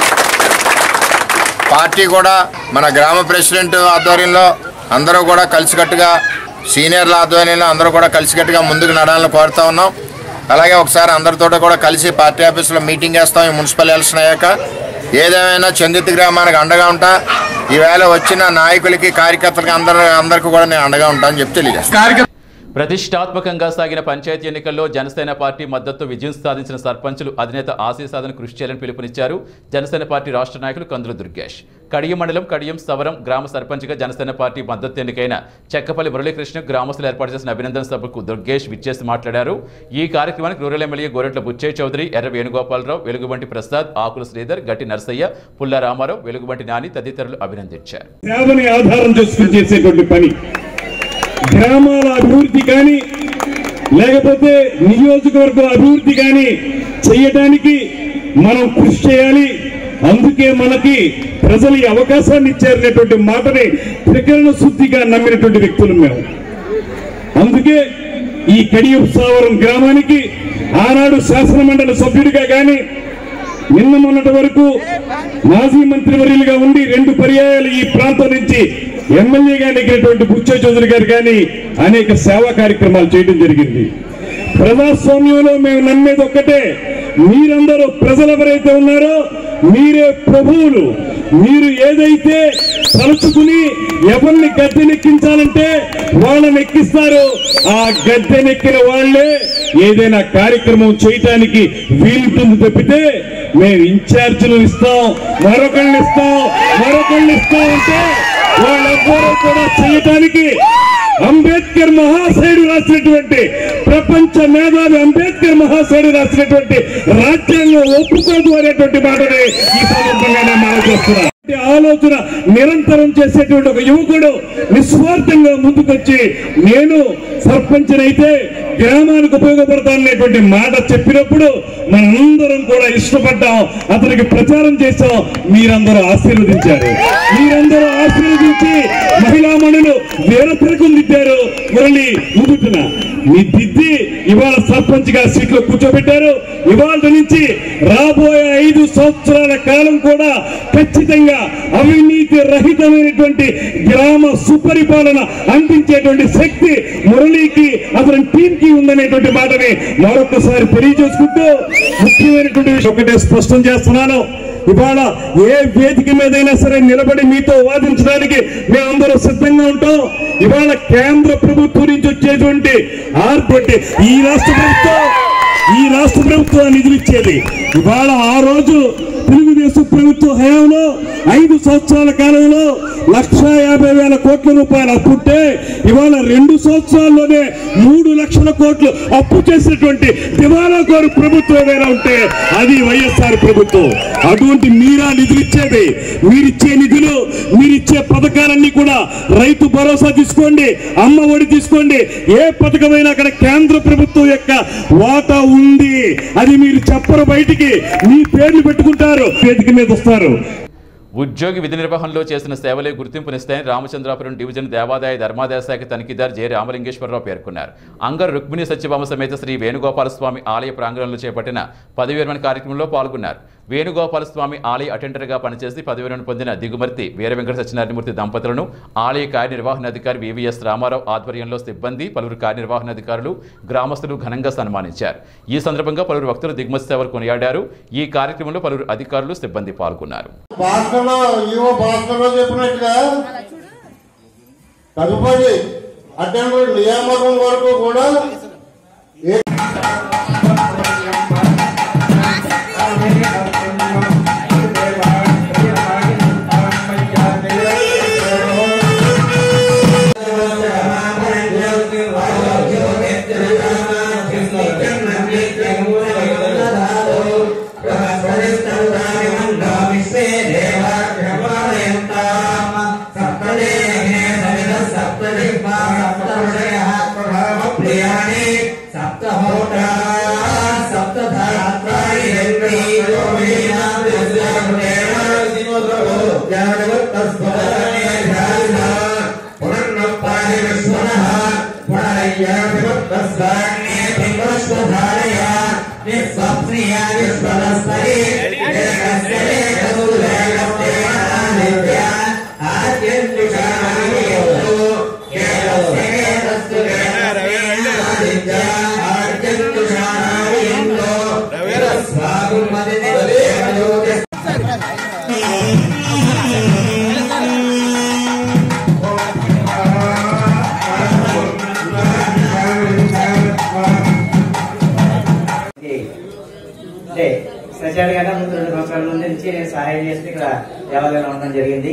పార్టీ కూడా మన గ్రామ ప్రెసిడెంట్ ఆధ్వర్యంలో అందరూ కూడా కలిసికట్టుగా, సీనియర్ల ఆధ్వర్యంలో అందరూ కూడా కలిసికట్టుగా ముందుకు నడాలని కోరుతా ఉన్నాం. అలాగే ఒకసారి అందరితో కూడా కలిసి పార్టీ ఆఫీసులో మీటింగ్ చేస్తాం. ఈ మున్సిపల్ ఎలక్షన్ అయ్యాక ఏదేమైనా చందుర్తి గ్రామానికి అండగా ఉంటా. ఈవేళ వచ్చిన నాయకులకి కార్యకర్తలకి అందరికీ కూడా నేను అండగా ఉంటానని చెప్పి తెలియజేస్తాను. ప్రతిష్టాత్మకంగా సాగిన పంచాయతీ ఎన్నికల్లో జనసేన పార్టీ మద్దతు విజయం సాధించిన సర్పంచులు అధినేత ఆశయ సాధన కృషి చేయాలని పిలుపునిచ్చారు. జనసేన పార్టీ రాష్ట్ర నాయకులు కందుల దుర్గేష్. కడియం మండలం కడియం సవరం గ్రామ సర్పంచ్గా జనసేన పార్టీ మద్దతు ఎన్నికైన చెక్కపల్లి మురళీకృష్ణ గ్రామస్తులు ఏర్పాటు చేసిన అభినందన సభకు దుర్గేష్ విచ్చేసి మాట్లాడారు. ఈ కార్యక్రమానికి రూరల్ ఎమ్మెల్యే గోరెంట్ల బుచ్చయ్య చౌదరి, ఎర్ర వేణుగోపాలరావు, వెలుగుబంటి ప్రసాద్, ఆకుల శ్రీధర్, గట్టి నర్సయ్య, పుల్ల రామారావు, వెలుగుబంటి నాని తదితరులు అభినందించారు. గ్రామాల అభివృద్ధి కానీ లేకపోతే నియోజకవర్గ అభివృద్ధి కానీ చేయడానికి మనం కృషి చేయాలి. అందుకే మనకి ప్రజలు ఈ అవకాశాన్ని ఇచ్చారనేటువంటి మాటని త్రికరణ శుద్ధిగా నమ్మినటువంటి వ్యక్తులు మేము. అందుకే ఈ కడియపుసావరం గ్రామానికి ఆనాడు శాసనమండలి సభ్యుడిగా కానీ నిన్న మొన్నటి వరకు మాజీ మంత్రివర్యులుగా ఉండి 2 పర్యాయాలు ఈ ప్రాంతం నుంచి ఎమ్మెల్యేగా నెగ్గినటువంటి బుచ్చయ్య చౌదరి గారు కానీ అనేక సేవా కార్యక్రమాలు చేయడం జరిగింది. ప్రజాస్వామ్యంలో మేము నమ్మేది ఒక్కటే, మీరందరూ ప్రజలు ఎవరైతే ఉన్నారో మీరే ప్రభువులు. మీరు ఏదైతే తలుచుకుని ఎవరిని గద్దెనెక్కించాలంటే వాళ్ళని ఎక్కిస్తారు. ఆ గద్దెనెక్కిన వాళ్లే ఏదైనా కార్యక్రమం చేయటానికి వీలుంటుంది తప్పితే మేము ఇన్ఛార్జీలు ఇస్తాం, మరొకళ్ళని ఇస్తాం అంటే వాళ్ళెవ్వరూ కూడా చేయటానికి అంబేద్కర్ మహాశయుడు రాసినటువంటి, ప్రపంచ మేధావి అంబేద్కర్ మహాశయుడు రాసినటువంటి రాజ్యాంగం ఒప్పుకోదు అనేటువంటి మాటని ఈ సందర్భంగా నేను మనం చేస్తున్నాను. ఆలోచన నిరంతరం చేసేటువంటి ఒక యువకుడు నిస్వార్థంగా ముందుకొచ్చి నేను సర్పంచ్నైతే గ్రామానికి ఉపయోగపడతాననేటువంటి మాట చెప్పినప్పుడు మనందరం కూడా ఇష్టపడ్డాం, అతనికి ప్రచారం చేశాం. మీరందరూ ఆశీర్వదించారు. మీరందరూ ఆశీర్వదించి మహిళామణులు వీరతిరకం దిద్దారు. మురళి ముదుటిన మీ దిద్ది ఇవాళ సర్పంచ్ గా సీట్లో కూర్చోబెట్టారు. ఇవాళ నుంచి రాబోయే 5 సంవత్సరాల కాలం కూడా ఖచ్చితంగా అవినీతి రహితమైనటువంటి గ్రామ సుపరిపాలన అందించేటువంటి శక్తి మురళికి అతని టీంకి ఉందనేటువంటి మాటని మరొకసారి తెలియజేసుకుంటూ ముఖ్యమైనటువంటి విషయం ఒకటే స్పష్టం చేస్తున్నాను. ఇవాళ ఏ వేదిక మీదైనా సరే నిలబడి మీతో వాదించడానికి మేమందరూ సిద్ధంగా ఉంటాం. ఇవాళ కేంద్ర ప్రభుత్వం నుంచి వచ్చేటువంటి ఆర్పట్టి ఈ రాష్ట్ర ప్రభుత్వం నిధులు ఇచ్చేది. ఇవాళ ఆ రోజు తెలుగుదేశం ప్రభుత్వ హయాంలో 5 సంవత్సరాల కాలంలో 1,50,000 కోట్ల రూపాయలు అప్పుంటే ఇవాళ 2 సంవత్సరాల్లోనే 3 లక్షల కోట్లు అప్పు చేసినటువంటి దివాలా కోరు ప్రభుత్వం ఏదైనా ఉంటే అది వైఎస్ఆర్ ప్రభుత్వం. అటువంటి మీరా నిధులు ఇచ్చేది. మీరిచ్చే నిధులు, మీరిచ్చే పథకాలన్నీ కూడా రైతు భరోసా తీసుకోండి, అమ్మ ఒడి తీసుకోండి, ఏ పథకమైనా అక్కడ కేంద్ర ప్రభుత్వం యొక్క వాటా ఉంది. అది మీరు చెప్పరు, బయటికి మీ పేర్లు పెట్టుకుంటారు, వేదిక మీద వస్తారు. ఉద్యోగి విధి నిర్వహణలో చేసిన సేవలే గుర్తింపునిస్తాయని రామచంద్రాపురం డివిజన్ దేవాదాయ ధర్మాదాయ శాఖ తనిఖీదారు జె రామలింగేశ్వరరావు పేర్కొన్నారు. అంగర్ రుక్మిణి సత్యభామ సమేత శ్రీ వేణుగోపాలస్వామి ఆలయ ప్రాంగణంలో చేపట్టిన పదవి విరమణ కార్యక్రమంలో పాల్గొన్నారు. వేణుగోపాలస్వామి ఆలయ అటెండర్గా పనిచేసి పదవి విరమణ పొందిన దిగుమర్తి వీర వెంకట సత్యనారాయణమూర్తి దంపతులను ఆలయ కార్యనిర్వహణాధికారి వివిఎస్ రామారావు ఆధ్వర్యంలో సిబ్బంది, పలువురు కార్యనిర్వహణాధికారులు, గ్రామస్తులు ఘనంగా సన్మానించారు. ఈ సందర్భంగా పలువురు భక్తులు దిగుమతి సేవలు కొనియాడారు. ఈ కార్యక్రమంలో పలువురు అధికారులు, సిబ్బంది పాల్గొన్నారు. చెప్పినట్టుగా తదుపరి అటెండర్ నియామకం వరకు కూడా సచారిగా ముందు 2 సంవత్సరాల ముందు నుంచి నేను సహాయం చేస్తే ఇక్కడ దేవాలయంలో ఉండడం జరిగింది.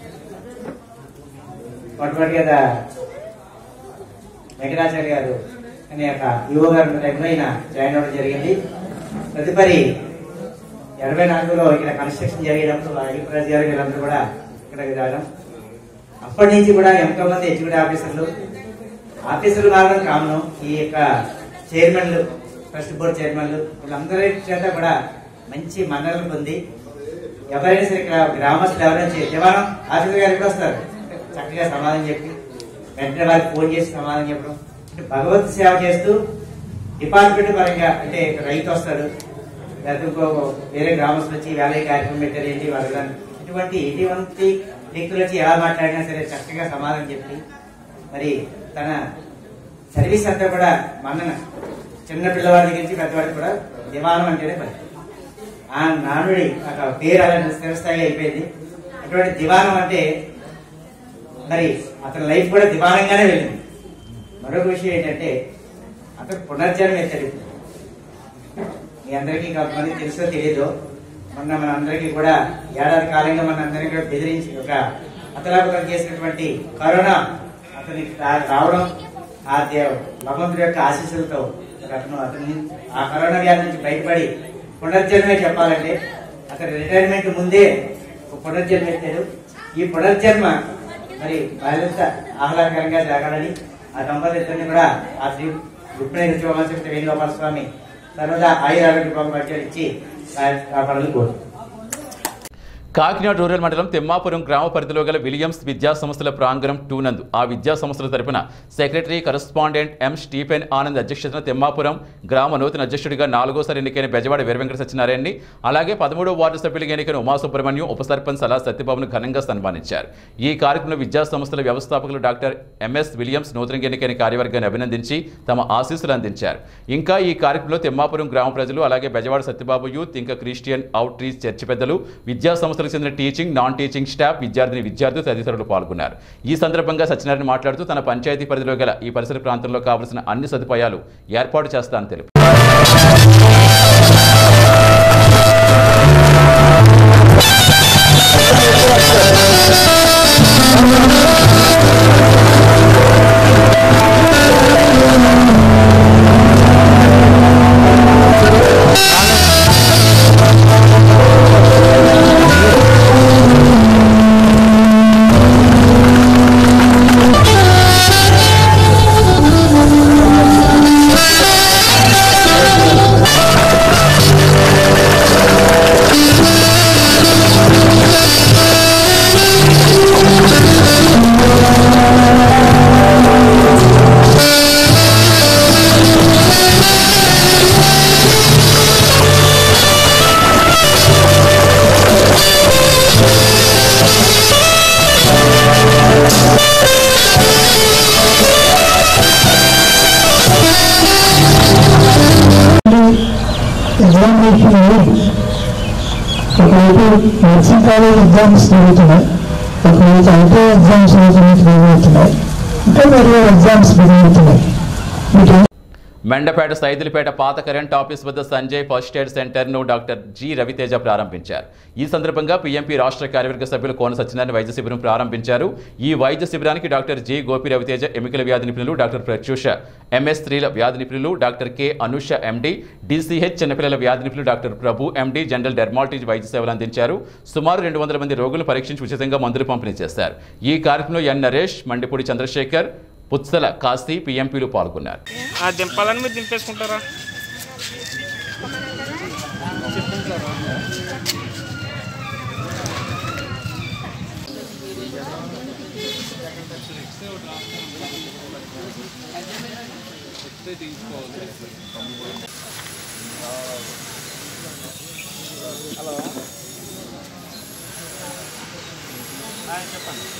మొట్టమొదటిగా వెంకటాచార్య గారు అనే యొక్క యువ గారు ఆయన జాయిన్ అవ్వడం జరిగింది. తదుపరి 84లో ఇక్కడ కన్స్ట్రక్షన్ జరిగేటప్పుడు అయ్యప్పరాజు గారు వీళ్ళందరూ కూడా ఇక్కడికి రావడం. అప్పటి నుంచి కూడా ఎంతో మంది ఎగ్జిక్యూటివ్ ఆఫీసర్లు, ఆఫీసులు మారడం కామను. ఈ యొక్క చైర్మన్లు, ట్రస్ట్ బోర్డు చైర్మన్లు వీళ్ళందరి చేత కూడా మంచి మన్ననలు పొంది ఎవరైనా సరే ఇక్కడ గ్రామస్తులు ఎవరైనా దివానం ఆఫీసర్ గారు ఎప్పుడు వస్తారు చక్కగా సమాధానం చెప్పి వెంటనే వారికి ఫోన్ చేసి సమాధానం చెప్పడం, అంటే భగవత్ సేవ చేస్తూ డిపార్ట్మెంట్ పరంగా, అంటే రైతు వస్తాడు లేకపోతే ఇంకో వేరే గ్రామస్తులు వచ్చి వేరే కార్యక్రమం పెట్టారు ఏంటి వాళ్ళు ఇటువంటి వ్యక్తులు వచ్చి ఎలా మాట్లాడినా సరే చక్కగా సమాధానం చెప్పి మరి తన సర్వీస్ అంతా కూడా మన్నన చిన్న పిల్లవాడి దగ్గర నుంచి పెద్దవాడికి కూడా దివానం అంటేనే పని. ఆ నానుడి పేరు అలా స్థిరస్థాయిగా అయిపోయింది. అటువంటి దివానం అంటే మరి అతని లైఫ్ కూడా దివానంగానే వెళ్ళింది. మరొక విషయం ఏంటంటే అతను పునర్జన్మ ఎత్తాడు. మీ అందరికీ కొంతమంది తెలుసో తెలియదో, మొన్న మన అందరికీ కూడా ఏడాది కాలంగా మన అందరికీ కూడా బెదిరించి ఒక అతలాకుతం చేసినటువంటి కరోనా అతనికి రావడం, ఆ భగవంతుడి యొక్క ఆశీస్సులతో అతన్ని ఆ కరోనా వ్యాధి నుంచి బయటపడి పునర్జన్మే చెప్పాలంటే అతని రిటైర్మెంట్ ముందే పునర్జన్మ ఎత్తాడు. ఈ పునర్జన్మ మరి మరింత ఆహ్లాదకరంగా జరగాలని ఆ దంపతులిద్దరిని కూడా ఆ శ్రీ రుక్మిణి రుచివంశ వేణుగోపాల స్వామి సర్వదా ఆయురారోగ్య భాగ్యాలు ఇచ్చి ఆ పనులు కోరు. కాకినాడ రూరల్ మండలం తిమ్మాపురం గ్రామ పరిధిలో గల విలియమ్స్ విద్యా సంస్థల ప్రాంగణం 2 నందు ఆ విద్యా సంస్థల తరపున secretary correspondent M Stephen Anand అధ్యక్షతన తిమ్మాపురం గ్రామ నూతన అధ్యక్షుడిగా 4వ ఎన్నికైన బెజవాడ వీరవెంకట సత్యనారాయణని, అలాగే 13వ వార్డు సభ్యులుగా ఎన్నికైన ఉమాసుబ్రహ్మణ్యం, ఉప సర్పంచ్ సలా సత్యబాబును ఘనంగా సన్మానించారు. ఈ కార్యక్రమంలో విద్యా సంస్థల వ్యవస్థాపకులు డాక్టర్ ఎంఎస్ విలియమ్స్ నూతనంగా ఎన్నికైన కార్యవర్గాన్ని అభినందించి తమ ఆశీస్సులు అందించారు. ఇంకా ఈ కార్యక్రమంలో తిమ్మాపురం గ్రామ ప్రజలు, అలాగే బెజవాడ సత్యబాబు యూత్, ఇంకా క్రిస్టియన్ అవుట్ రీచ్ చర్చి పెద్దలు, విద్యా సంస్థలకు చెందిన టీచింగ్, నాన్ టీచింగ్ స్టాఫ్, విద్యార్థులు తదితరులు పాల్గొన్నారు. ఈ సందర్భంగా సత్యనారాయణ మాట్లాడుతూ తన పంచాయతీ పరిధిలో గల ఈ పరిసర ప్రాంతంలో కావలసిన అన్ని సదుపాయాలు ఏర్పాటు చేస్తానని తెలిపారు. నర్సింగ్ కాలేజ్ ఎగ్జామ్స్ జరుగుతున్నాయి, ఒకరోజు ఐటీ ఎగ్జామ్స్ జరుగుతున్నాయి, ఇంకా మరియు ఎగ్జామ్స్ జరుగుతున్నాయి. మెండపేట సైదులపేట పాత కరెంట్ ఆఫీస్ వద్ద సంజయ్ ఫస్ట్ ఎయిడ్ సెంటర్ను డాక్టర్ జి రవితేజ ప్రారంభించారు. ఈ సందర్భంగా పీఎంపీ రాష్ట్ర కార్యవర్గ సభ్యులు కోన సత్యనారాయణ వైద్య శిబిరం ప్రారంభించారు. ఈ వైద్య శిబిరానికి డాక్టర్ జి గోపి రవితేజ ఎముకల వ్యాధి నిపుణులు, డాక్టర్ ప్రత్యూష ఎంఎస్ స్త్రీల వ్యాధి నిపుణులు, doctor K Anusha MD, DCH చిన్నపిల్లల వ్యాధి నిపుణులు డాక్టర్ ప్రభు ఎండి జనరల్ డెర్మాలజీ వైద్య సేవలు అందించారు. సుమారు 200 మంది రోగులను పరీక్షించి ఉచితంగా మందులు పంపిణీ చేశారు. ఈ కార్యక్రమంలో ఎన్ నరేష్, మండిపూడి చంద్రశేఖర్, పుత్సల కాశీ పీఎంపీలు పాల్గొన్నారు. దింపాలని మీరు దింపేసుకుంటారా? హలో చెప్పండి.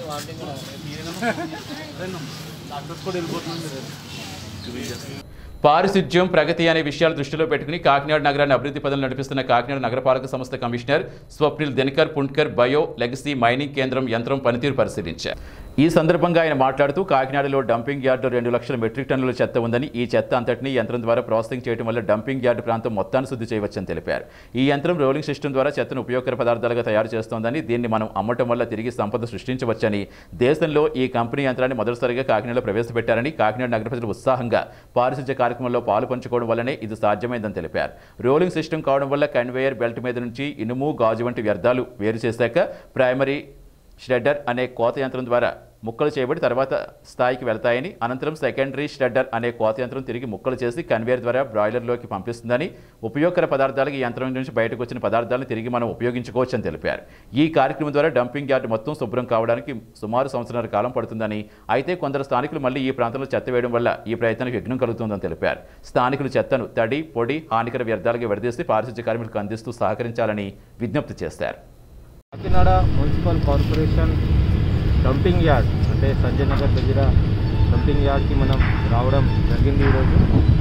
పారిశుధ్యం ప్రగతి అనే విషయాలు దృష్టిలో పెట్టుకుని కాకినాడ నగరాన్ని అభివృద్ధి పదంలో నడిపిస్తున్న కాకినాడ నగరపాలక సంస్థ commissioner Swapnil Dinakar Puntkar bio legacy mining కేంద్రం యంత్రం పనితీరు పరిశీలించారు. ఈ సందర్భంగా ఆయన మాట్లాడుతూ కాకినాడలో డంపింగ్ యార్డు 2 లక్షల మెట్రిక్ టన్నుల చెత్త ఉందని, ఈ చెత్త అంతటినీ యంత్రం ద్వారా ప్రాసెసింగ్ చేయడం వల్ల డంపింగ్ యార్డు ప్రాంతం మొత్తాన్ని శుద్ధి చేయవచ్చని తెలిపారు. ఈ యంత్రం రోలింగ్ సిస్టమ్ ద్వారా చెత్తను ఉపయోగకర పదార్థాలుగా తయారు చేస్తోందని, దీన్ని మనం అమ్మటం వల్ల తిరిగి సంపద సృష్టించవచ్చని, దేశంలో ఈ కంపెనీ యంత్రాన్ని మొదటిసారిగా కాకినాడలో ప్రవేశపెట్టారని, కాకినాడ నగర ప్రజలు ఉత్సాహంగా పారిశుధ్య కార్యక్రమంలో పాలు పంచుకోవడం వల్లనే ఇది సాధ్యమైందని తెలిపారు. రోలింగ్ సిస్టమ్ కావడం వల్ల కన్వేయర్ బెల్ట్ మీద నుంచి ఇనుము, గాజు వంటి వ్యర్థాలు వేరు చేశాక ప్రైమరీ ష్రెడ్డర్ అనే కోత యంత్రం ద్వారా ముక్కలు చేయబడి తర్వాత స్థాయికి వెళ్తాయని, అనంతరం సెకండరీ ష్రెడ్డర్ అనే కోత యంత్రం తిరిగి ముక్కలు చేసి కన్వేయర్ ద్వారా బ్రాయిలర్లోకి పంపిస్తుందని, ఉపయోగకర పదార్థాలకు ఈ యంత్రం నుంచి బయటకు వచ్చిన పదార్థాలను తిరిగి మనం ఉపయోగించుకోవచ్చని తెలిపారు. ఈ కార్యక్రమం ద్వారా డంపింగ్ యార్డు మొత్తం శుభ్రం కావడానికి సుమారు సంవత్సరాల కాలం పడుతుందని, అయితే కొందరు స్థానికులు మళ్లీ ఈ ప్రాంతంలో చెత్త వేయడం వల్ల ఈ ప్రయత్నానికి విఘ్నం కలుగుతుందని తెలిపారు. స్థానికులు చెత్తను తడి, పొడి, హానికర వ్యర్థాలుగా విడదీసి పారిశుధ్య కార్మికులకు అందిస్తూ సహకరించాలని విజ్ఞప్తి చేశారు. Kakinada municipal corporation dumping yard అంటే సంజయ్ నగర్ దగ్గర డంపింగ్ యార్డ్కి మనం రావడం జరిగింది. ఈరోజు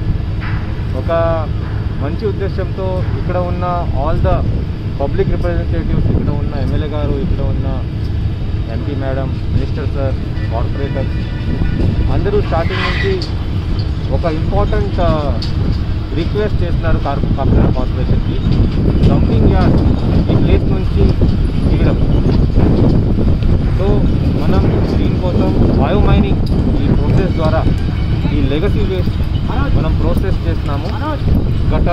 ఒక మంచి ఉద్దేశంతో ఇక్కడ ఉన్న ఆల్ ద పబ్లిక్ రిప్రజెంటేటివ్స్, ఇక్కడ ఉన్న ఎమ్మెల్యే గారు, ఇక్కడ ఉన్న MP madam, minister sir, corporators అందరూ స్టార్టింగ్ నుంచి ఒక ఇంపార్టెంట్ రిక్వెస్ట్ చేస్తున్నారు కాకినాడ కార్పొరేషన్కి. డంపింగ్ యార్డ్ ఈ ప్లేస్ నుంచి తీయడం. సో మనం దీనికోసం బయో మైనింగ్ ఈ ప్రాసెస్ ద్వారా ఈ లెగసీ వేస్ట్ మనం ప్రాసెస్ చేస్తున్నాము. గత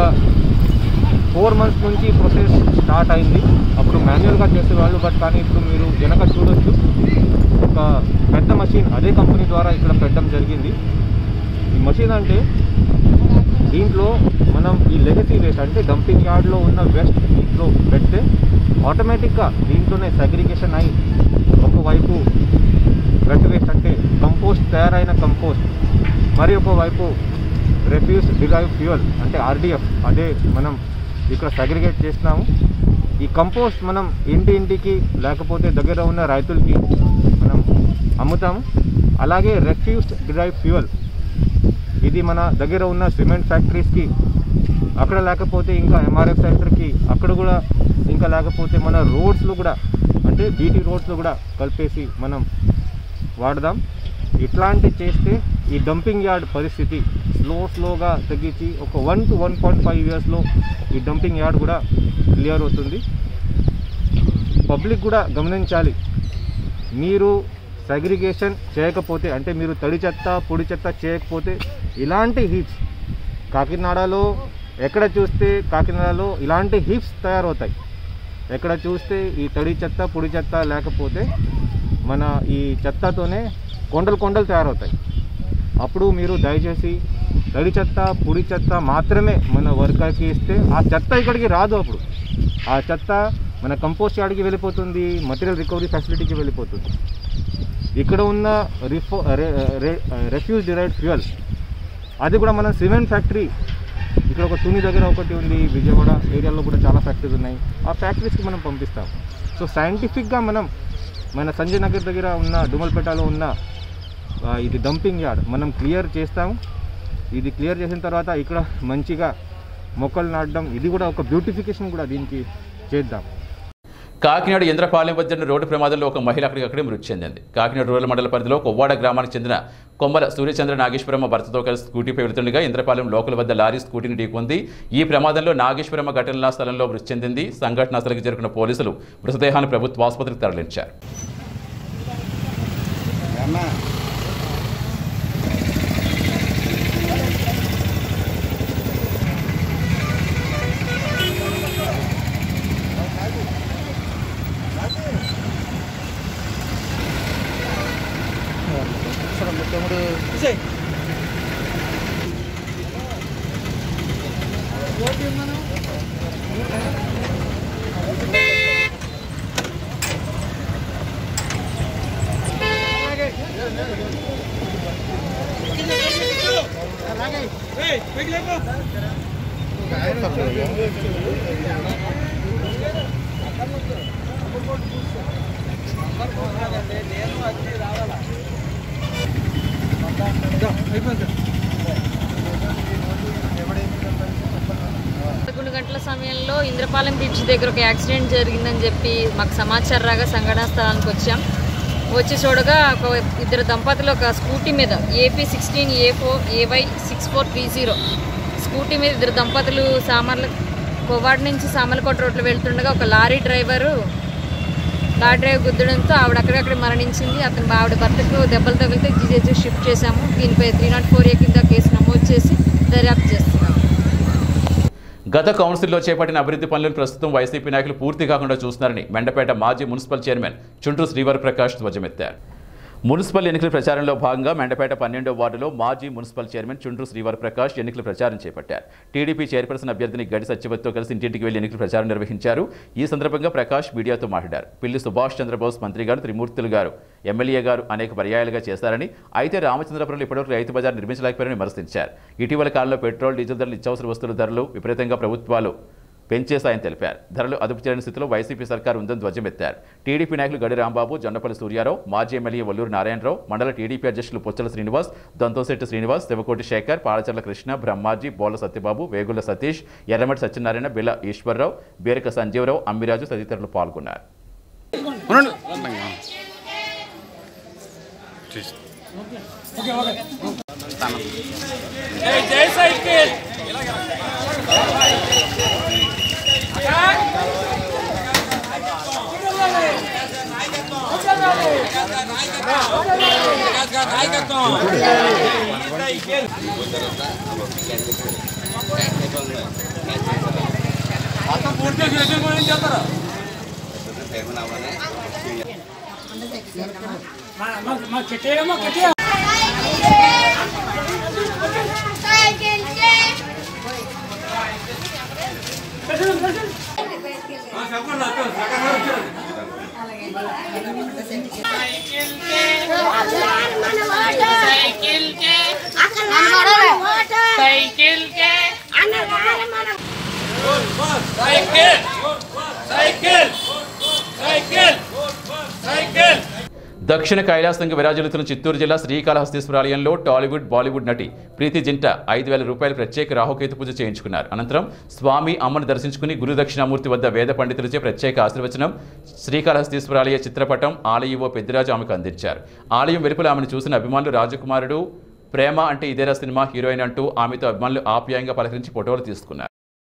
4 months నుంచి ప్రాసెస్ స్టార్ట్ అయింది. అప్పుడు మాన్యువల్గా చేసేవాళ్ళు, బట్ కానీ ఇప్పుడు మీరు వెనక చూడొచ్చు ఒక పెద్ద మషిన్ అదే కంపెనీ ద్వారా ఇక్కడ పెట్టడం జరిగింది. ఈ మషిన్ అంటే దీంట్లో మనం ఈ లెగసీ వేస్ట్ అంటే డంపింగ్ యార్డ్లో ఉన్న వేస్ట్ దీంట్లో పెడితే ఆటోమేటిక్గా దీంట్లోనే సెగ్రిగేషన్ అయి ఒకవైపు వెట్ వేస్ట్ అంటే కంపోస్ట్, తయారైన కంపోస్ట్, మరి ఒకవైపు రిఫ్యూజ్ డిరైవ్ ఫ్యూయల్ అంటే ఆర్డిఎఫ్ అదే మనం ఇక్కడ సెగ్రిగేట్ చేస్తున్నాము. ఈ కంపోస్ట్ మనం ఇంటికి లేకపోతే దగ్గర ఉన్న రైతులకి మనం అమ్ముతాము. అలాగే రిఫ్యూజ్ డిరైవ్ ఫ్యూయల్ ఇది మన దగ్గర ఉన్న సిమెంట్ ఫ్యాక్టరీస్కి, అక్కడ లేకపోతే ఇంకా ఎంఆర్ఎఫ్ సెంటర్కి, అక్కడ కూడా ఇంకా లేకపోతే మన రోడ్స్లో కూడా అంటే బీటీ రోడ్స్లో కూడా కలిపేసి మనం వాడదాం. ఇట్లాంటి చేస్తే ఈ డంపింగ్ యార్డ్ పరిస్థితి స్లోగా తగ్గించి ఒక 1 to 1.5 yearsలో ఈ డంపింగ్ యార్డ్ కూడా క్లియర్ అవుతుంది. పబ్లిక్ కూడా గమనించాలి, మీరు సెగ్రిగేషన్ చేయకపోతే అంటే మీరు తడి చెత్త, పొడి చెత్త చేయకపోతే ఇలాంటి హీప్స్ కాకినాడలో ఎక్కడ చూస్తే కాకినాడలో ఇలాంటి హీప్స్ తయారవుతాయి. ఎక్కడ చూస్తే ఈ తడి చెత్త, పొడి చెత్త లేకపోతే మన ఈ చెత్తతోనే కొండలు తయారవుతాయి. అప్పుడు మీరు దయచేసి తడి చెత్త, పొడి చెత్త మాత్రమే మన వర్కర్కి ఇస్తే ఆ చెత్త ఇక్కడికి రాదు. అప్పుడు ఆ చెత్త మన కంపోస్ట్ యార్డ్కి వెళ్ళిపోతుంది, మెటీరియల్ రికవరీ ఫెసిలిటీకి వెళ్ళిపోతుంది. ఇక్కడ ఉన్న రిఫ్యూజ్ డిరైవ్డ్ ఫ్యూయల్ అది కూడా మన సిమెంట్ ఫ్యాక్టరీ ఇక్కడ ఒక తుని దగ్గర ఒకటి ఉంది, విజయవాడ ఏరియాలో కూడా చాలా ఫ్యాక్టరీస్ ఉన్నాయి. ఆ ఫ్యాక్టరీస్కి మనం పంపిస్తాం. సో సైంటిఫిక్గా మనం మన సంజయ్ నగర్ దగ్గర ఉన్న డుమల్పేటలో ఉన్న ఇది డంపింగ్ యార్డ్ మనం క్లియర్ చేస్తాము. ఇది క్లియర్ చేసిన తర్వాత ఇక్కడ మంచిగా మొక్కలు నాటడం, ఇది కూడా ఒక బ్యూటిఫికేషన్ కూడా దీనికి చేద్దాం. కాకినాడ ఇంద్రపాలెం వద్ద రోడ్డు ప్రమాదంలో ఒక మహిళ అక్కడికక్కడే మృతి చెందింది. కాకినాడ రూరల్ మండల పరిధిలో కొవ్వాడ గ్రామానికి చెందిన కొమ్మల సూర్యచంద్ర నాగేశ్వరమ్మ భర్తతో కలిసి స్కూటీపై వెళుతుండగా ఇంద్రపాలెం లోకల్ వద్ద లారీ స్కూటీని ఢీకొంది. ఈ ప్రమాదంలో నాగేశ్వరమ్మ ఘటనా స్థలంలో మృతి చెందింది. సంఘటనా స్థలికి చేరుకున్న పోలీసులు మృతదేహాన్ని ప్రభుత్వ ఆసుపత్రికి తరలించారు. పదకొండు గంటల సమయంలో ఇంద్రపాలెం బ్రిడ్జ్ దగ్గర ఒక యాక్సిడెంట్ జరిగిందని చెప్పి మాకు సమాచారం రాగా సంఘటనా స్థలానికి వచ్చాం. వచ్చి చూడగా ఒక ఇద్దరు దంపతులు ఒక స్కూటీ మీద AP 16 AY 6430 స్కూటీ మీద ఇద్దరు దంపతులు కోవాడ నుంచి సామర్లకోట రోడ్లో వెళ్తుండగా ఒక లారీ డ్రైవర్ గుద్దడంతో ఆవిడ అక్కడక్కడ మరణించింది. ఆవిడ భర్తకు దెబ్బలు తగిలితే GH షిఫ్ట్ చేశాము. దీనిపై 304A కింద కేసు నమోదు చేసి దర్యాప్తు చేస్తున్నాము. గత కౌన్సిల్లో చేపట్టిన అభివృద్ధి పనులను ప్రస్తుతం వైసీపీ నాయకులు పూర్తి కాకుండా చూస్తున్నారని మెండపేట మాజీ మున్సిపల్ చైర్మన్ చుండ్రు శ్రీవరప్రకాష్ ధ్వజమెత్తారు. మున్సిపల్ ఎన్నికల ప్రచారంలో భాగంగా మెండపేట 12వ వార్డులో మాజీ మున్సిపల్ చైర్మన్ చుండ్రు శ్రీవరప్రకాష్ ఎన్నికల ప్రచారం చేపట్టారు. టీడీపీ చైర్పర్సన్ అభ్యర్థిని గడి సత్యవతితో కలిసి ఇంటింటికి వెళ్లి ఎన్నికల ప్రచారం నిర్వహించారు. ఈ సందర్భంగా ప్రకాష్ మీడియాతో మాట్లాడారు. పిల్లి సుభాష్ చంద్రబోస్ మంత్రి గారు, త్రిమూర్తులు గారు ఎమ్మెల్యే గారు అనేక పర్యాయాలుగా చేశారని, అయితే రామచంద్రపురంలో ఇప్పటివరకు రైతు బజార్ నిర్మించలేకపోయారని విమర్శించారు. ఇటీవల కాలంలో పెట్రోల్, డీజిల్ ధరలు, నిత్యావసర వస్తువుల ధరలు విపరీతంగా ప్రభుత్వాలు పెంచేశాయని తెలిపారు. ధరలు అదుపు చేయని స్థితిలో వైసీపీ సర్కారు ఉందని ధ్వజమెత్తారు. టీడీపీ నాయకులు గడి రాంబాబు, జొన్నపల్లి సూర్యారావు, మాజీ ఎమ్మెల్యే వల్లూరు నారాయణరావు, మండల టీడీపీ అధ్యక్షులు పొచ్చల శ్రీనివాస్, దొంతోశెట్టి శ్రీనివాస్, శివకోటి శేఖర్, పాలచర్ల కృష్ణ, బ్రహ్మాజీ, బోల సత్యబాబు, వేగుళ్ల సతీష్, ఎర్రమటి సత్యనారాయణ, బిల్ల ఈశ్వరరావు, బేరిక సంజీవరావు, అమ్మిరాజు తదితరులు పాల్గొన్నారు. దక్షిణ కైలాసంగా విరాజిల్లుతున్న చిత్తూరు జిల్లా శ్రీకాళహస్తీశ్వర ఆలయంలో టాలీవుడ్, బాలీవుడ్ నటి ప్రీతి జింట 5,000 రూపాయల ప్రత్యేక రాహుకేతు పూజ చేయించుకున్నారు. అనంతరం స్వామి అమ్మను దర్శించుకుని గురు దక్షిణామూర్తి వద్ద వేద పండితులచే ప్రత్యేక ఆశీర్వచనం, శ్రీకాళహస్తీశ్వర ఆలయ చిత్రపటం ఆలయవో పెద్దిరాజు ఆమెకు అందించారు. ఆలయం వెలుపల ఆమెను చూసిన అభిమానులు రాజకుమారుడు, ప్రేమ అంటే ఇదేరా సినిమా హీరోయిన్ అంటూ ఆమెతో అభిమానులు ఆప్యాయంగా పలకరించి ఫోటోలు తీసుకున్నారు.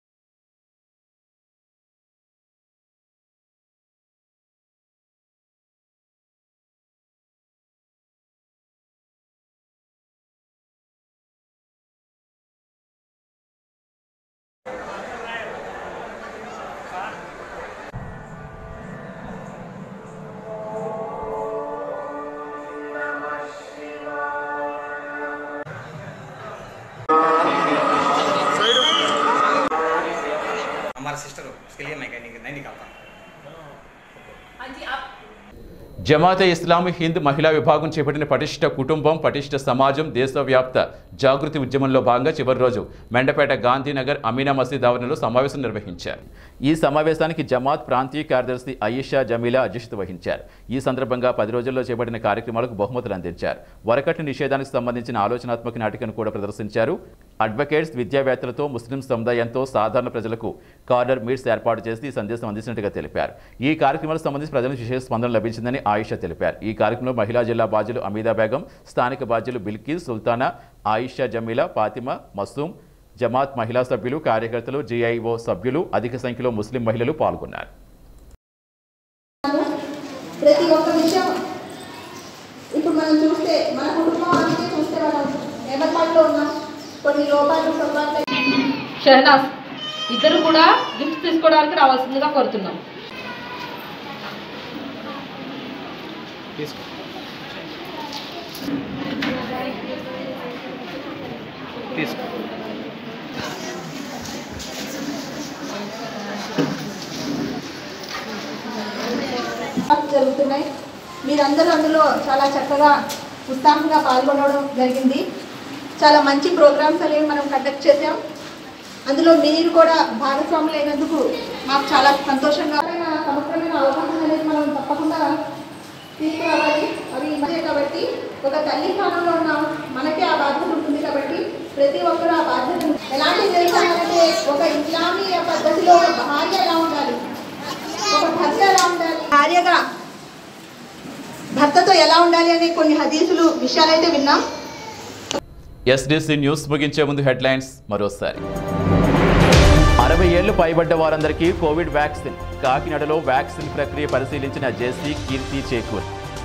జమాతే ఇస్లామీ హింద్ మహిళా విభాగం చేపట్టిన పటిష్ట కుటుంబం, పటిష్ట సమాజం దేశవ్యాప్త జాగృతి ఉద్యమంలో భాగంగా చివరి రోజు మెండపేట గాంధీనగర్ అమీనా మసీద్ ఆవరణలో సమావేశం నిర్వహించారు. ఈ సమావేశానికి జమాత్ ప్రాంతీయ కార్యదర్శి అయీషా జమీలా అధ్యక్షత వహించారు. ఈ సందర్భంగా 10 రోజుల్లో చేపట్టిన కార్యక్రమాలకు బహుమతులు అందించారు. వరకట్న నిషేధానికి సంబంధించిన ఆలోచనాత్మక నాటికను కూడా ప్రదర్శించారు. అడ్వకేట్స్, విద్యావేత్తలతో, ముస్లిం సముదాయంతో సాధారణ ప్రజలకు కార్నర్ మీట్స్ ఏర్పాటు చేసి ఈ సందేశం అందించినట్టుగా తెలిపారు. ఈ కార్యక్రమాలకు సంబంధించి ప్రజలకు విశేష స్పందన లభించిందని ఆయిషా తెలిపారు. ఈ కార్యక్రమంలో మహిళా జిల్లా బాధ్యులు అమీదా బేగం, స్థానిక బాధ్యులు బిల్కీస్, సుల్తానా, ఆయిషా జమీలా, ఫాతిమా, మసూమ్, జమాత్ మహిళా సభ్యులు, కార్యకర్తలు, GIO సభ్యులు, అధిక సంఖ్యలో ముస్లిం మహిళలు పాల్గొన్నారు. ప్రతి ఒక్క విషయం ఇప్పుడు మనం చూస్తే మన కుటుంబానికి చూస్తే మనం ఎవరిలో ఉన్నాం, కొన్ని లోపాలు షహనాజ్ ఇద్దరు కూడా గిఫ్ట్ తీసుకోవడానికి రావాల్సిందిగా కోరుతున్నాం. జరుగుతున్నాయి. మీరందరూ అందులో చాలా చక్కగా ఉత్సాహంగా పాల్గొనడం జరిగింది. చాలా మంచి ప్రోగ్రామ్స్ అనేవి మనం కండక్ట్ చేసాం. అందులో మీరు కూడా భాగస్వాములు అయినందుకు మాకు చాలా సంతోషంగా సమగ్రమైన అవగాహన అనేది మనం తప్పకుండా తీసుకురావాలి. అవి ఇదే కాబట్టి ఒక తల్లి స్థానంలో ఉన్న మనకే ఆ బాధ్యత ఉంటుంది కాబట్టి ప్రతి ఒక్కరు ఆ బాధ్యతను ఎలాంటి చేయాలంటే ఒక ఇస్లామీయ పద్ధతిలో ఒక భార్య ఎలా ఉండాలి, ఒక భర్త ఎలా ఉండాలి, భార్యగా భర్తతో ఎలా ఉండాలి అనే కొన్ని హదీసులు విషయాలైతే విన్నాం. ఎస్డీసీ న్యూస్ ముగించే ముందు హెడ్లైన్స్ మరోసారి. 60 ఏళ్లు పైబడ్డ వారందరికీ కోవిడ్ వ్యాక్సిన్. కాకినాడలో వ్యాక్సిన్ ప్రక్రియ పరిశీలించిన జేసీ కీర్తి చేకూర్.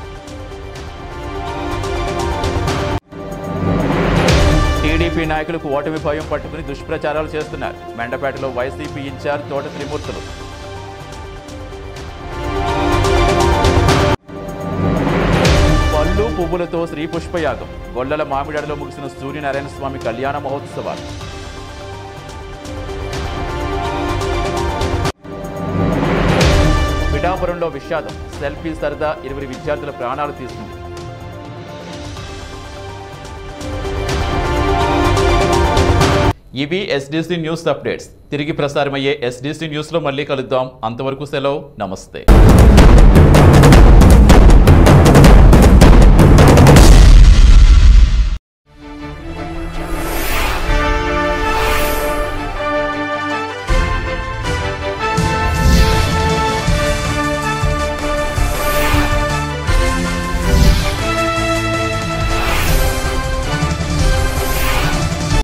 టీడీపీ నాయకులకు ఓటమి భయం పట్టుకుని దుష్ప్రచారాలు చేస్తున్నారు. మెండపేటలో వైసీపీ ఇన్ఛార్జ్ తోట త్రిమూర్తులు. పళ్ళు పువ్వులతో శ్రీ పుష్పయాగం. గొల్లల మామిడాడలో ముగిసిన సూర్యనారాయణ స్వామి కళ్యాణ మహోత్సవాలు. పిఠాపురంలో విషాదం. సెల్ఫీ సరదా 20 విద్యార్థుల ప్రాణాలు తీసింది. ఇవి ఎస్డీసీ న్యూస్ అప్డేట్స్. తిరిగి ప్రసారమయ్యే ఎస్డీసీ న్యూస్లో మళ్ళీ కలుద్దాం. అంతవరకు సెలవు. నమస్తే.